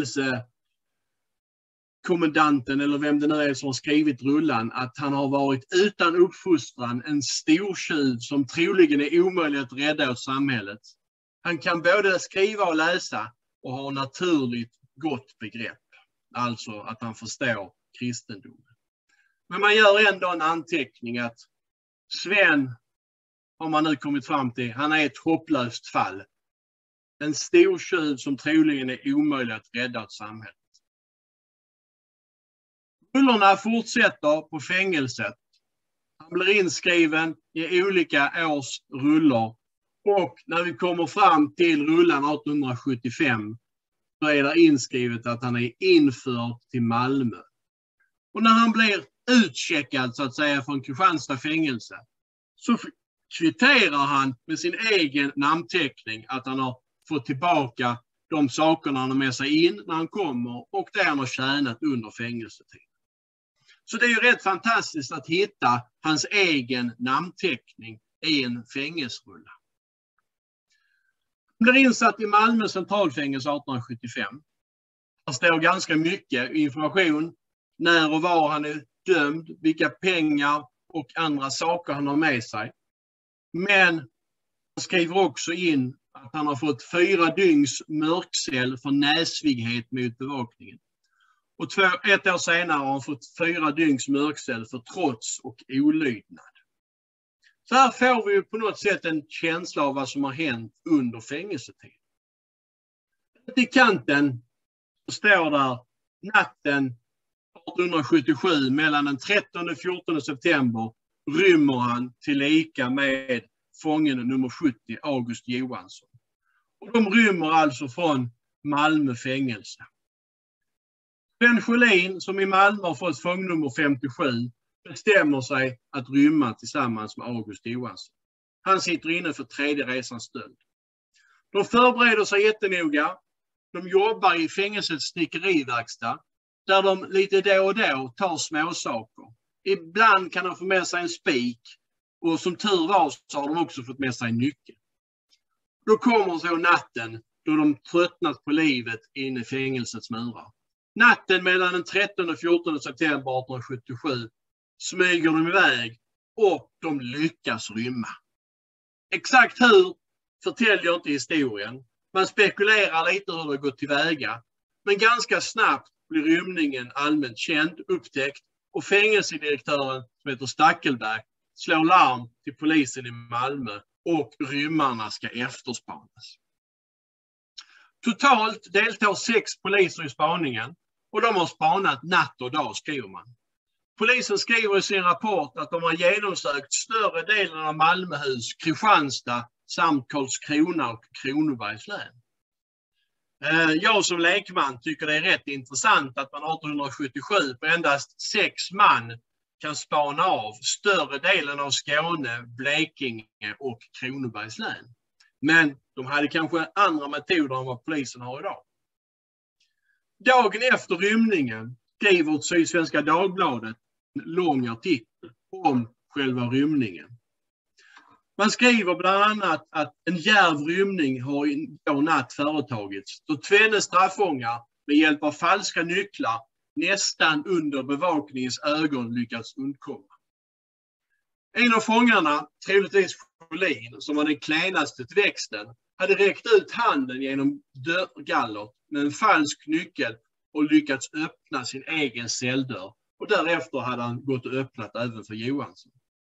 fängelsekommendanten eller vem det nu är som har skrivit rullan att han har varit utan uppfostran en stortjuv som troligen är omöjlig att rädda åt samhället. Han kan både skriva och läsa och har naturligt gott begrepp. Alltså att han förstår kristendomen. Men man gör ändå en anteckning att Sven, har man nu kommit fram till, han är ett hopplöst fall. En stortjuv som troligen är omöjlig att rädda åt samhället. Rullorna fortsätter på fängelset. Han blir inskriven i olika års rullor. Och när vi kommer fram till rullan 1875 så är det inskrivet att han är införd till Malmö. Och när han blir utcheckad så att säga från Kristianstad fängelse så kvitterar han med sin egen namnteckning att han har fått tillbaka de sakerna han har med sig in när han kommer och det han har tjänat under fängelsetiden. Så det är ju rätt fantastiskt att hitta hans egen namnteckning i en fängelserulla. Han blir insatt i Malmö centralfängelse 1875. Det står ganska mycket information när och var han är dömd, vilka pengar och andra saker han har med sig. Men han skriver också in att han har fått 4 dygns mörkcell för näsvighet mot bevakningen. Och 1 år senare har han fått 4 dygns mörkcell för trots och olydnad. Så här får vi ju på något sätt en känsla av vad som har hänt under fängelsetiden. I kanten står där natten 1877 mellan den 13 och 14 september rymmer han tillika med fången nummer 70 August Johansson. Och de rymmer alltså från Malmö fängelse. Sven Sjölin som i Malmö har fått fångnummer 57 bestämmer sig att rymma tillsammans med August Johansson. Han sitter inne för tredje resans stöld. De förbereder sig jättenoga. De jobbar i fängelsets snickeriverkstad där de lite då och då tar småsaker. Ibland kan de få med sig en spik och som tur var så har de också fått med sig en nyckel. Då kommer så natten då de tröttnat på livet inne i fängelsets murar. Natten mellan den 13 och 14 september 1877 smyger de iväg och de lyckas rymma. Exakt hur förtäljer inte historien. Man spekulerar lite hur det gått tillväga. Men ganska snabbt blir rymningen allmänt känd, upptäckt och fängelsedirektören som heter Stackelberg slår larm till polisen i Malmö och rymmarna ska efterspanas. Totalt deltar 6 poliser i spaningen och de har spanat natt och dag, skriver man. Polisen skriver i sin rapport att de har genomsökt större delen av Malmöhus, Kristianstad samt Karlskrona och Kronobergs län. Jag som lekman tycker det är rätt intressant att man 1877 på endast 6 man kan spana av större delen av Skåne, Blekinge och Kronobergs län. Men de hade kanske andra metoder än vad polisen har idag. Dagen efter rymningen skriver Sydsvenska Dagbladet en lång artikel om själva rymningen. Man skriver bland annat att en djärv rymning har i natt företagits då 2 straffångar med hjälp av falska nycklar nästan under bevakningens ögon lyckats undkomma. En av fångarna, troligtvis Sjölin, som var den klenaste till växten, hade räckt ut handen genom dörrgallret med en falsk nyckel och lyckats öppna sin egen celldörr. Och därefter hade han gått och öppnat även för Johansson.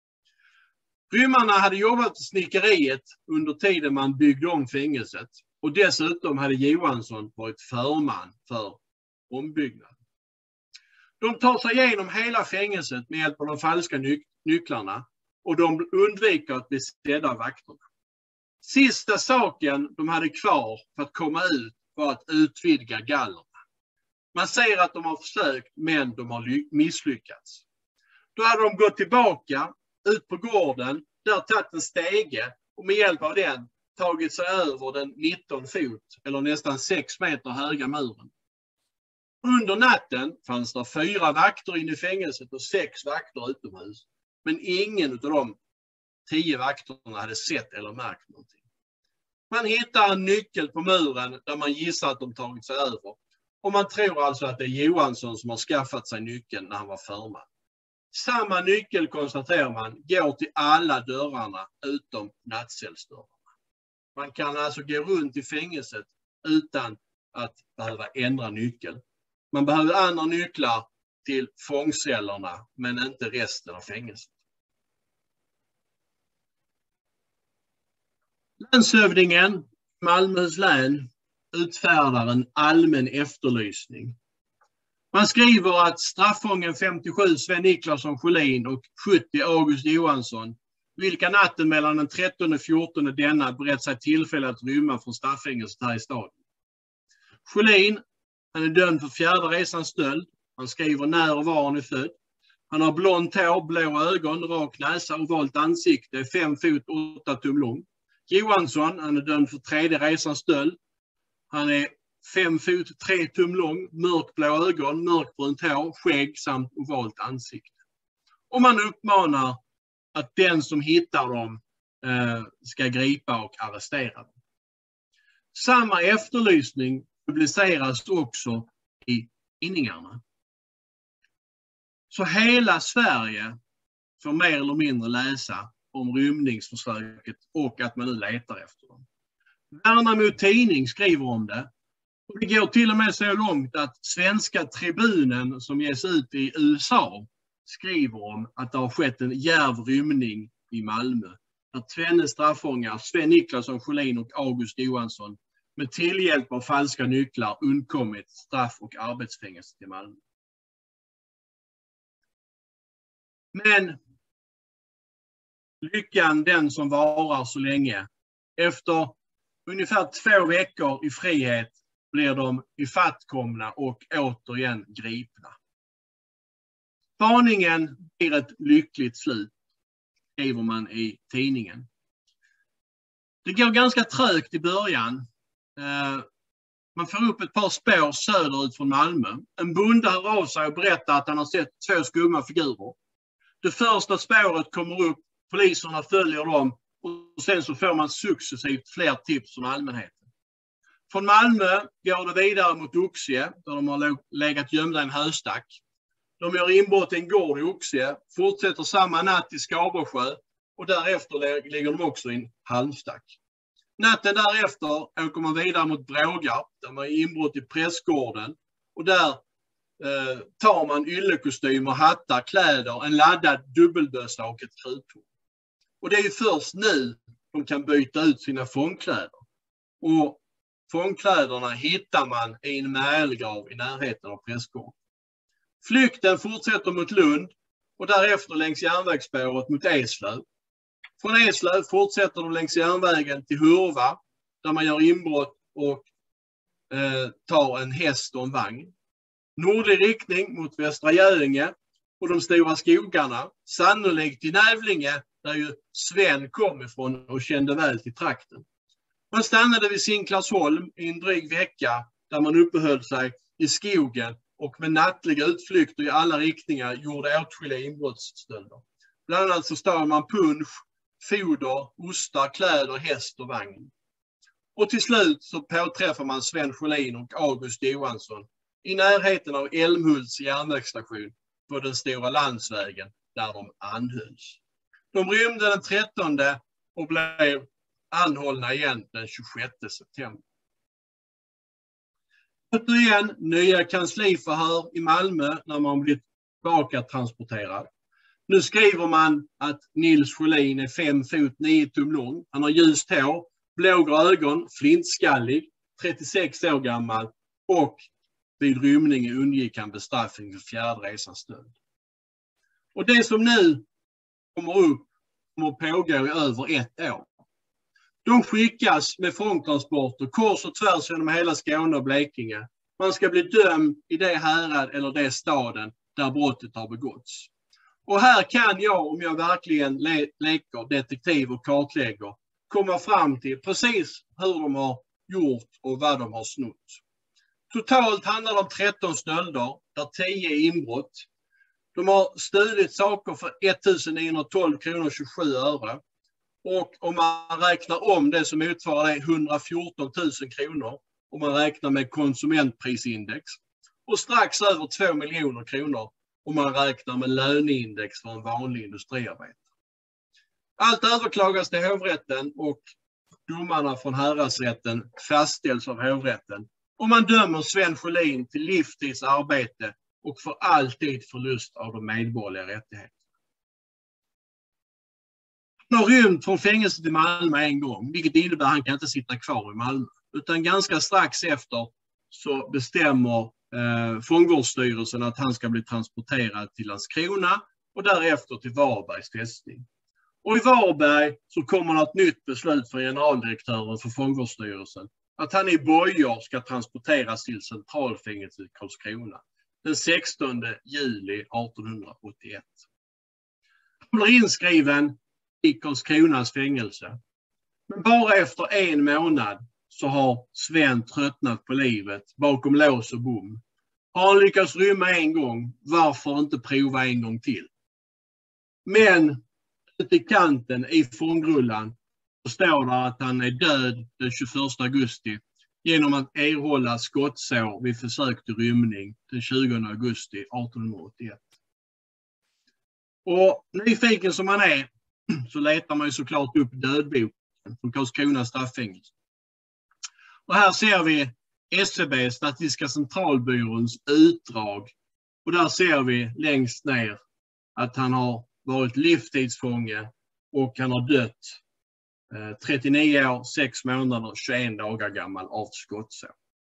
Rymmarna hade jobbat i snickeriet under tiden man byggde om fängelset och dessutom hade Johansson varit förman för ombyggnaden. De tar sig igenom hela fängelset med hjälp av de falska nycklarna och de undviker att bli sedda av vakterna. Sista saken de hade kvar för att komma ut var att utvidga gallerna. Man säger att de har försökt men de har misslyckats. Då hade de gått tillbaka ut på gården, där tagit en stege och med hjälp av den tagit sig över den 19 fot eller nästan 6 meter höga muren. Under natten fanns det 4 vakter inne i fängelset och 6 vakter utomhus. Men ingen av de 10 vakterna hade sett eller märkt någonting. Man hittar en nyckel på muren där man gissar att de tagit sig över. Och man tror alltså att det är Johansson som har skaffat sig nyckeln när han var förman. Samma nyckel, konstaterar man, går till alla dörrarna utom nattcellsdörrarna. Man kan alltså gå runt i fängelset utan att behöva ändra nyckel. Man behöver andra nycklar till fångcellerna men inte resten av fängelset. Landshövdingen Malmöhus län utfärdar en allmän efterlysning. Man skriver att straffången 57 Sven Niklasson Sjölin och 70 August Johansson, vilka natten mellan den 13 och 14 denna berett sig tillfälle att rymma från straffängelset här i staden. Sjölin, han är dömd för 4:e resans stöld. Han skriver när och var han är född. Han har blont hår, blå ögon, rak näsa och ovalt ansikte, 5 fot 8 tum lång. Johansson, han är dömd för 3:e resans stöld. Han är 5 fot 3 tum lång, mörkblå ögon, mörkbrunt hår, skägg samt ovalt ansikte. Och man uppmanar att den som hittar dem ska gripa och arrestera dem. Samma efterlysning publiceras också i tidningarna. Så hela Sverige får mer eller mindre läsa om rymningsförsöket och att man nu letar efter dem. Värnamo Tidning skriver om det. Och det går till och med så långt att Svenska Tribunen som ges ut i USA skriver om att det har skett en djärv rymning i Malmö. Där 2 straffångar, Sven Niklasson Sjölin och August Johansson, med tillhjälp av falska nycklar undkommit straff- och arbetsfängelse till Malmö. Men lyckan den som varar så länge. Efter ungefär 2 veckor i frihet blir de ifattkomna och återigen gripna. Spaningen blir ett lyckligt slut, skriver man i tidningen. Det går ganska trögt i början. Man får upp ett par spår söderut från Malmö. En bonde hör av sig och berättar att han har sett 2 skumma figurer. Det första spåret kommer upp, poliserna följer dem och sen så får man successivt fler tips från allmänheten. Från Malmö går det vidare mot Oxie där de har legat gömda i en höstack. De gör inbrott i en gård i Oxie, fortsätter samma natt i Skabersjö och därefter ligger de också i en halmstack. Natten därefter åker man vidare mot Brågarp där man är inbrott i Prästgården och där tar man yllekostymer, hattar, kläder, en laddad dubbelbössa och ett kruthorn. Och det är ju först nu de kan byta ut sina fångkläder. Och fångkläderna hittar man i en märgelgrav i närheten av Prästgården. Flykten fortsätter mot Lund och därefter längs järnvägsspåret mot Eslöv. Från Eslöv fortsätter de längs järnvägen till Hurva där man gör inbrott och tar en häst och en vagn. Nordlig riktning mot Västra Göinge och de stora skogarna, sannolikt i Nävlinge där ju Sven kom ifrån och kände väl till trakten. Man stannade vid Sinklasholm i en dryg vecka där man uppehöll sig i skogen och med nattliga utflykter i alla riktningar gjorde åtskilliga inbrottsstölder. Bland annat så stal man punsch, foder, ostar, kläder, häst och vagn. Och till slut så påträffar man Sven Sjölin och August Johansson i närheten av Älmhults järnvägsstation på den stora landsvägen där de anhölls. De rymde den 13 och blev anhållna igen den 26 september. Återigen nya kansliförhör i Malmö när man blivit tillbaka transporterad. Nu skriver man att Nils Sjölin är 5 fot 9 tum lång. Han har ljust hår, blågrå ögon, flintskallig, 36 år gammal och vid rymningen undgick han bestraffning för 4:e resans stöld. Och det som nu kommer upp kommer pågå i över 1 år. De skickas med fångtransporter kors och tvärs genom hela Skåne och Blekinge. Man ska bli dömd i det härad eller det staden där brottet har begåtts. Och här kan jag, om jag verkligen leker detektiv och kartlägger, komma fram till precis hur de har gjort och vad de har snott. Totalt handlar det om 13 stölder, där 10 är inbrott. De har stulit saker för 1912 kronor 27 öre. Och om man räknar om det som motsvarar det 114 000 kronor. Om man räknar med konsumentprisindex. Och strax över 2 miljoner kronor om man räknar med löneindex för en vanlig industriarbetare. Allt överklagas till hovrätten och domarna från häradsrätten fastställs av hovrätten. Och man dömer Sven Sjölin till livstids arbete och för alltid förlust av de medborgerliga rättigheterna. Han har rymt från fängelset i Malmö en gång, vilket innebär att han kan inte sitta kvar i Malmö. Utan ganska strax efter så bestämmer fångvårdsstyrelsen att han ska bli transporterad till Landskrona och därefter till Varbergs fästning. Och i Varberg så kommer något nytt beslut från generaldirektören för fångvårdsstyrelsen att han i bojor ska transporteras till centralfängelset i Karlskrona den 16 juli 1881. Han blir inskriven i Karlskronas fängelse. Men bara efter 1 månad så har Sven tröttnat på livet bakom lås och bom. Har han lyckats rymma en gång, varför inte prova en gång till? Men ute i kanten i fångrullan så står det att han är död den 21 augusti genom att erhålla skottsår vid försök till rymning den 20 augusti 1881. Och nyfiken som man är så letar man ju såklart upp dödboken från Karlskrona straffängelse. Och här ser vi SCB, Statistiska centralbyråns utdrag. Och där ser vi längst ner att han har varit livstidsfånge och han har dött 39 år, 6 månader, 21 dagar gammal av skottsår.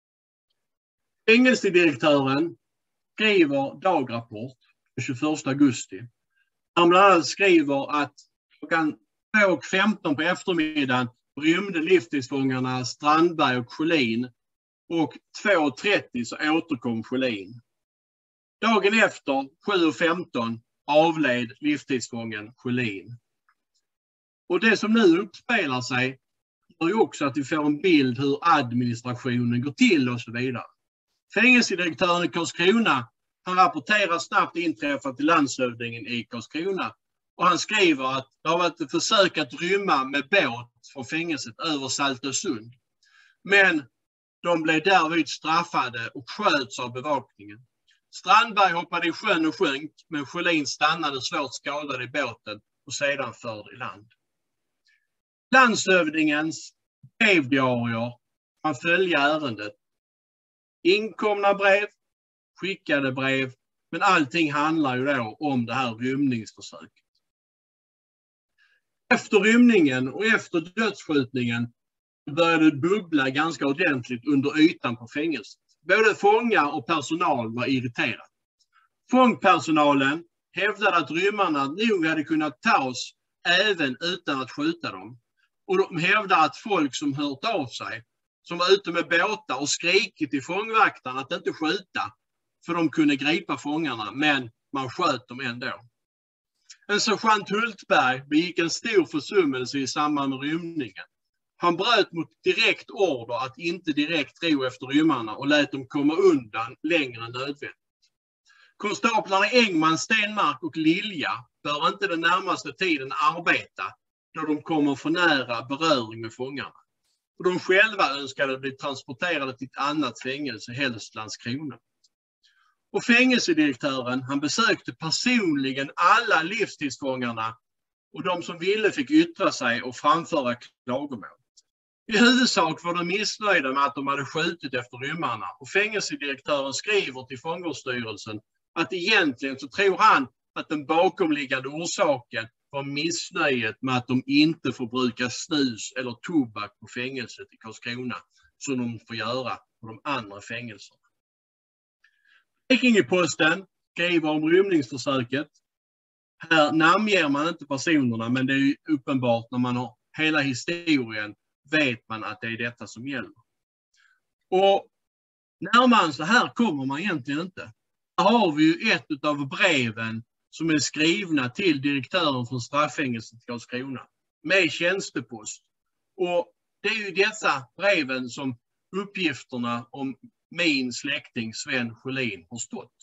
Fängelsedirektören skriver dagrapport den 21 augusti. Han bland annat skriver att klockan 2:15 på eftermiddagen rymde livstidsfångarna Strandberg och Sjölin och 2:30 så återkom Sjölin. Dagen efter, 7:15, avled livstidsfången Sjölin. Och det som nu uppspelar sig gör ju också att vi får en bild hur administrationen går till och så vidare. Fängelsedirektören i Karlskrona, han rapporterar snabbt inträffat till landshövdingen i Karlskrona. Och han skriver att det har varit ett försök att rymma med båt från fängelset över Saltesund. Men de blev därvid straffade och sköts av bevakningen. Strandberg hoppade i sjön och sjönk, men Sjölin stannade svårt skadad i båten och sedan förd i land. Landshövdingens brevdiarier kan följa ärendet. Inkomna brev, skickade brev, men allting handlar ju då om det här rymningsförsöket. Efter rymningen och efter dödsskjutningen började det bubbla ganska ordentligt under ytan på fängelset. Både fångar och personal var irriterade. Fångpersonalen hävdade att rymmarna nog hade kunnat tas även utan att skjuta dem. Och de hävdade att folk som hört av sig, som var ute med båtar och skrikit till fångvaktarna att inte skjuta, för de kunde gripa fångarna, men man sköt dem ändå. En sergeant Hultberg begick en stor försummelse i samband med rymningen. Han bröt mot direkt order att inte direkt ro efter rymmarna och lät dem komma undan längre än nödvändigt. Konstaplarna Engman, Stenmark och Lilja bör inte den närmaste tiden arbeta då de kommer för nära beröring med fångarna. Och de själva önskade bli transporterade till ett annat fängelse, helst Landskrona. Och fängelsedirektören, han besökte personligen alla livstidsfångarna och de som ville fick yttra sig och framföra klagomål. I huvudsak var de missnöjda med att de hade skjutit efter rymmarna och fängelsedirektören skriver till fångvårdsstyrelsen att egentligen så tror han att den bakomliggande orsaken var missnöjet med att de inte får bruka snus eller tobak på fängelset i Karlskrona som de får göra på de andra fängelserna. Blekinge-Posten skriver om rymningsförsöket. Här namnger man inte personerna, men det är ju uppenbart när man har hela historien vet man att det är detta som gäller. Och närmare så här kommer man egentligen inte. Här har vi ju ett av breven som är skrivna till direktören från strafffängelset i Karlskrona med tjänstepost. Och det är ju dessa breven som uppgifterna om min släkting Sven Sjölin har stått.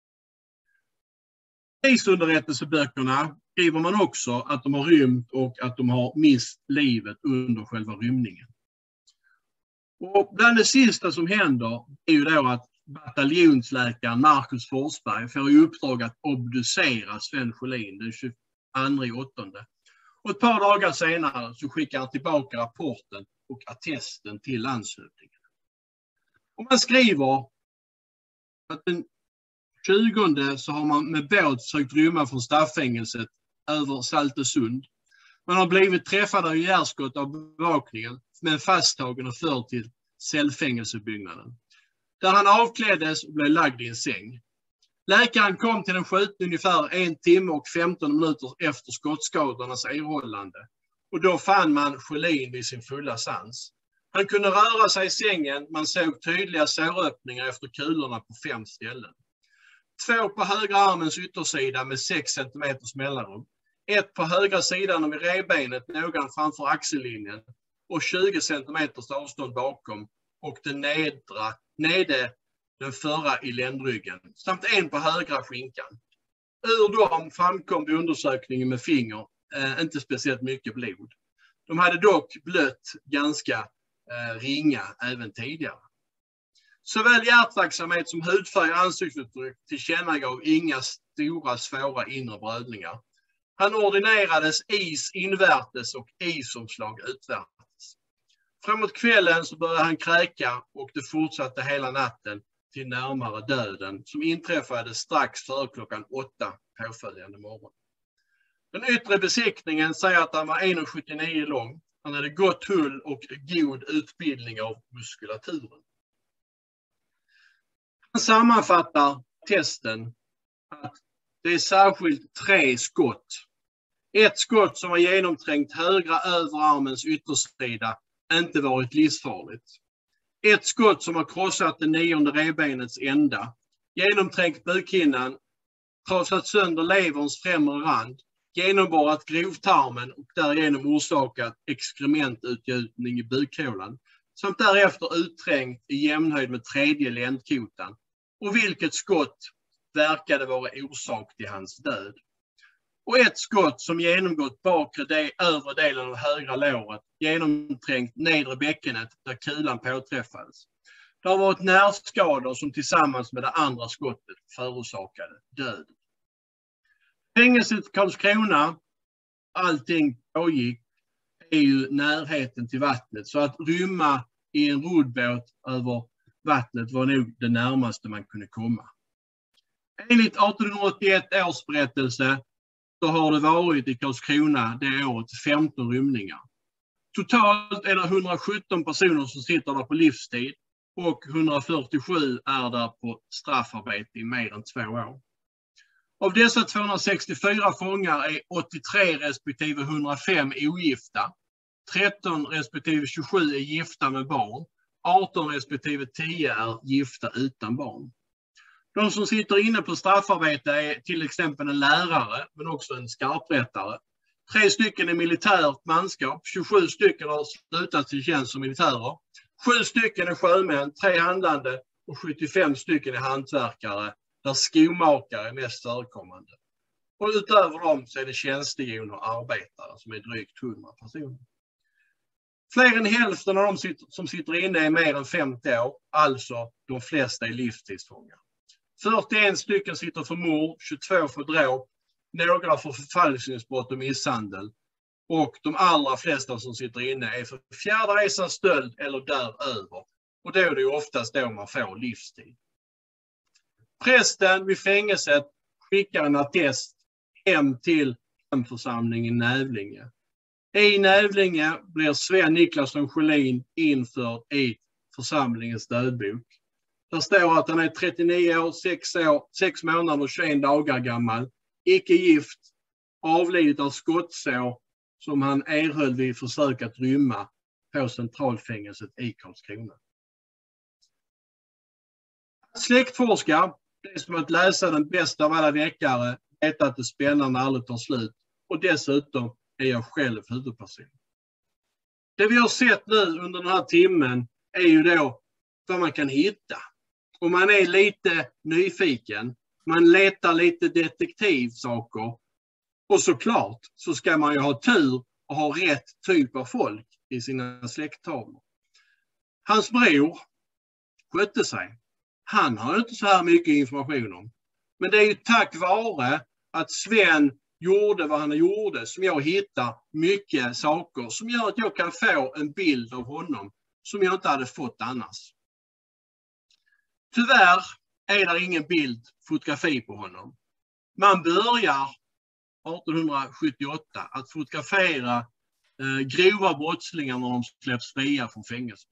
I polisunderrättelseböckerna skriver man också att de har rymt och att de har mist livet under själva rymningen. Och bland det sista som händer är ju då att bataljonsläkaren Marcus Forsberg får i uppdrag att obducera Sven Sjölin den 22/8. Och ett par dagar senare så skickar han tillbaka rapporten och attesten till landshövdingen. Och man skriver att den 20 så har man med båt sökt rymma från strafffängelset över Saltesund. Man har blivit träffad av järskott av bevakningen men fasttagen och förd till cellfängelsebyggnaden. Där han avkläddes och blev lagd i en säng. Läkaren kom till den skjutning ungefär 1 timme och 15 minuter efter skottskadornas erhållande. Och då fann man Sjölin vid sin fulla sans. Han kunde röra sig i sängen, man såg tydliga såröppningar efter kulorna på 5 ställen. 2 på högra armens yttersida med 6 cm mellanrum. 1 på högra sidan och vid revbenet någon framför axellinjen och 20 cm avstånd bakom och den nede den förra i ländryggen samt 1 på högra skinkan. Ur dem framkom vid undersökningen med finger inte speciellt mycket blod. De hade dock blött ganska ringa även tidigare. Såväl hjärtverksamhet som hudfärg och ansiktsuttryck tillkännagav inga stora svåra inre blödningar. Han ordinerades is invärtes och isomslag utvärtes. Framåt kvällen så började han kräka och det fortsatte hela natten till närmare döden som inträffade strax före klockan 8 påföljande morgon. Den yttre besiktningen säger att han var 1,79 lång. Han hade gott hull och god utbildning av muskulaturen. Han sammanfattar testen att det är särskilt 3 skott. 1 skott som var genomträngt högra överarmens yttersida inte varit livsfarligt. 1 skott som har krossat det 9:e revbenets ända genomträngt bukhinnan, trasat sönder leverns främre rand, genomborrat grovtarmen och därigenom orsakat exkrementutgjutning i bukhålan, samt därefter utträngt i jämnhöjd med tredje ländkotan, och vilket skott verkade vara orsak till hans död. Och ett skott som genomgått bakre övre delen av högra låret, genomträngt nedre bäckenet där kulan påträffades. Det har varit nervskador som tillsammans med det andra skottet förorsakade död. Fängelset Karlskrona, allting pågick, är ju närheten till vattnet. Så att rymma i en roddbåt över vattnet var nog det närmaste man kunde komma. Enligt 1881 års berättelse så har det varit i Karlskrona det året 15 rymningar. Totalt är det 117 personer som sitter där på livstid och 147 är där på straffarbete i mer än 2 år. Av dessa 264 fångar är 83 respektive 105 ogifta. 13 respektive 27 är gifta med barn. 18 respektive 10 är gifta utan barn. De som sitter inne på straffarbete är till exempel en lärare men också en skarprättare. 3 stycken är militärt manskap. 27 stycken har slutat till tjänst som militärer. 7 stycken är sjömän, 3 handlande och 75 stycken är hantverkare, där skomakare är mest förekommande. Och utöver dem så är det tjänstehjon och arbetare som är drygt 100 personer. Fler än hälften av de som sitter inne är mer än 50 år, alltså de flesta är livstidsfångar. 41 stycken sitter för mord, 22 för dråp, några för förfalskningsbrott och misshandel. Och de allra flesta som sitter inne är för fjärde resans stöld eller däröver. Och då är det ju oftast då man får livstid. Prästen vid fängelset skickar en attest hem till hemförsamlingen i Nävlinge. I Nävlinge blir Sven Niklasson Sjölin införd i församlingens dödbok. Där står att han är 39 år, 6 månader och 21 dagar gammal, icke gift, avlidit av skottsår som han erhöll vid försök att rymma på centralfängelset i Karlskrona. Släktforska, det är som att läsa den bästa av alla väckare, veta att det spännande aldrig tar slut, och dessutom är jag själv huvudperson. Det vi har sett nu under den här timmen är ju då vad man kan hitta. Och man är lite nyfiken, man letar lite detektivsaker, och såklart så ska man ju ha tur och ha rätt typ av folk i sina släkttavlor. Hans bror skötte sig. Han har inte så här mycket information om. Men det är ju tack vare att Sven gjorde vad han gjorde som jag hittar mycket saker som gör att jag kan få en bild av honom som jag inte hade fått annars. Tyvärr är det ingen fotografi på honom. Man börjar 1878 att fotografera grova brottslingar när de släpps fria från fängelset.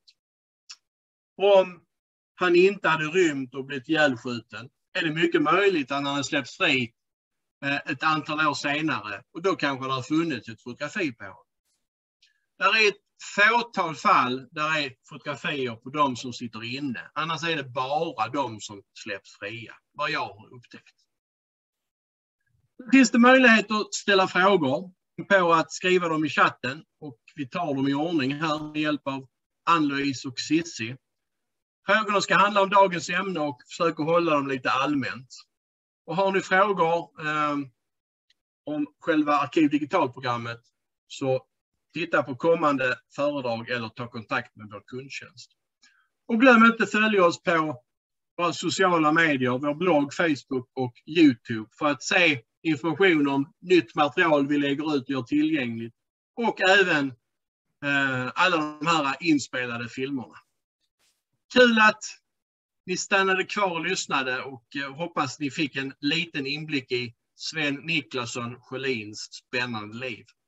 Om han inte hade rymt och blivit ihjälskjuten är det mycket möjligt att han hade släppts fri ett antal år senare, och då kanske det har funnits ett fotografi på honom. Det är ett fåtal fall där är fotografier på de som sitter inne. Annars är det bara de som släpps fria, vad jag har upptäckt. Finns det möjlighet att ställa frågor på att skriva dem i chatten, och vi tar dem i ordning här med hjälp av Ann-Louise och Sissi. Frågorna ska handla om dagens ämne och försöka hålla dem lite allmänt. Och har ni frågor om själva Arkivdigitalprogrammet så titta på kommande föredrag eller ta kontakt med vår kundtjänst. Och glöm inte att följa oss på våra sociala medier, vår blogg, Facebook och YouTube för att se information om nytt material vi lägger ut och gör tillgängligt. Och även alla de här inspelade filmerna. Kul att ni stannade kvar och lyssnade, och hoppas ni fick en liten inblick i Sven Niklasson Sjölins spännande liv.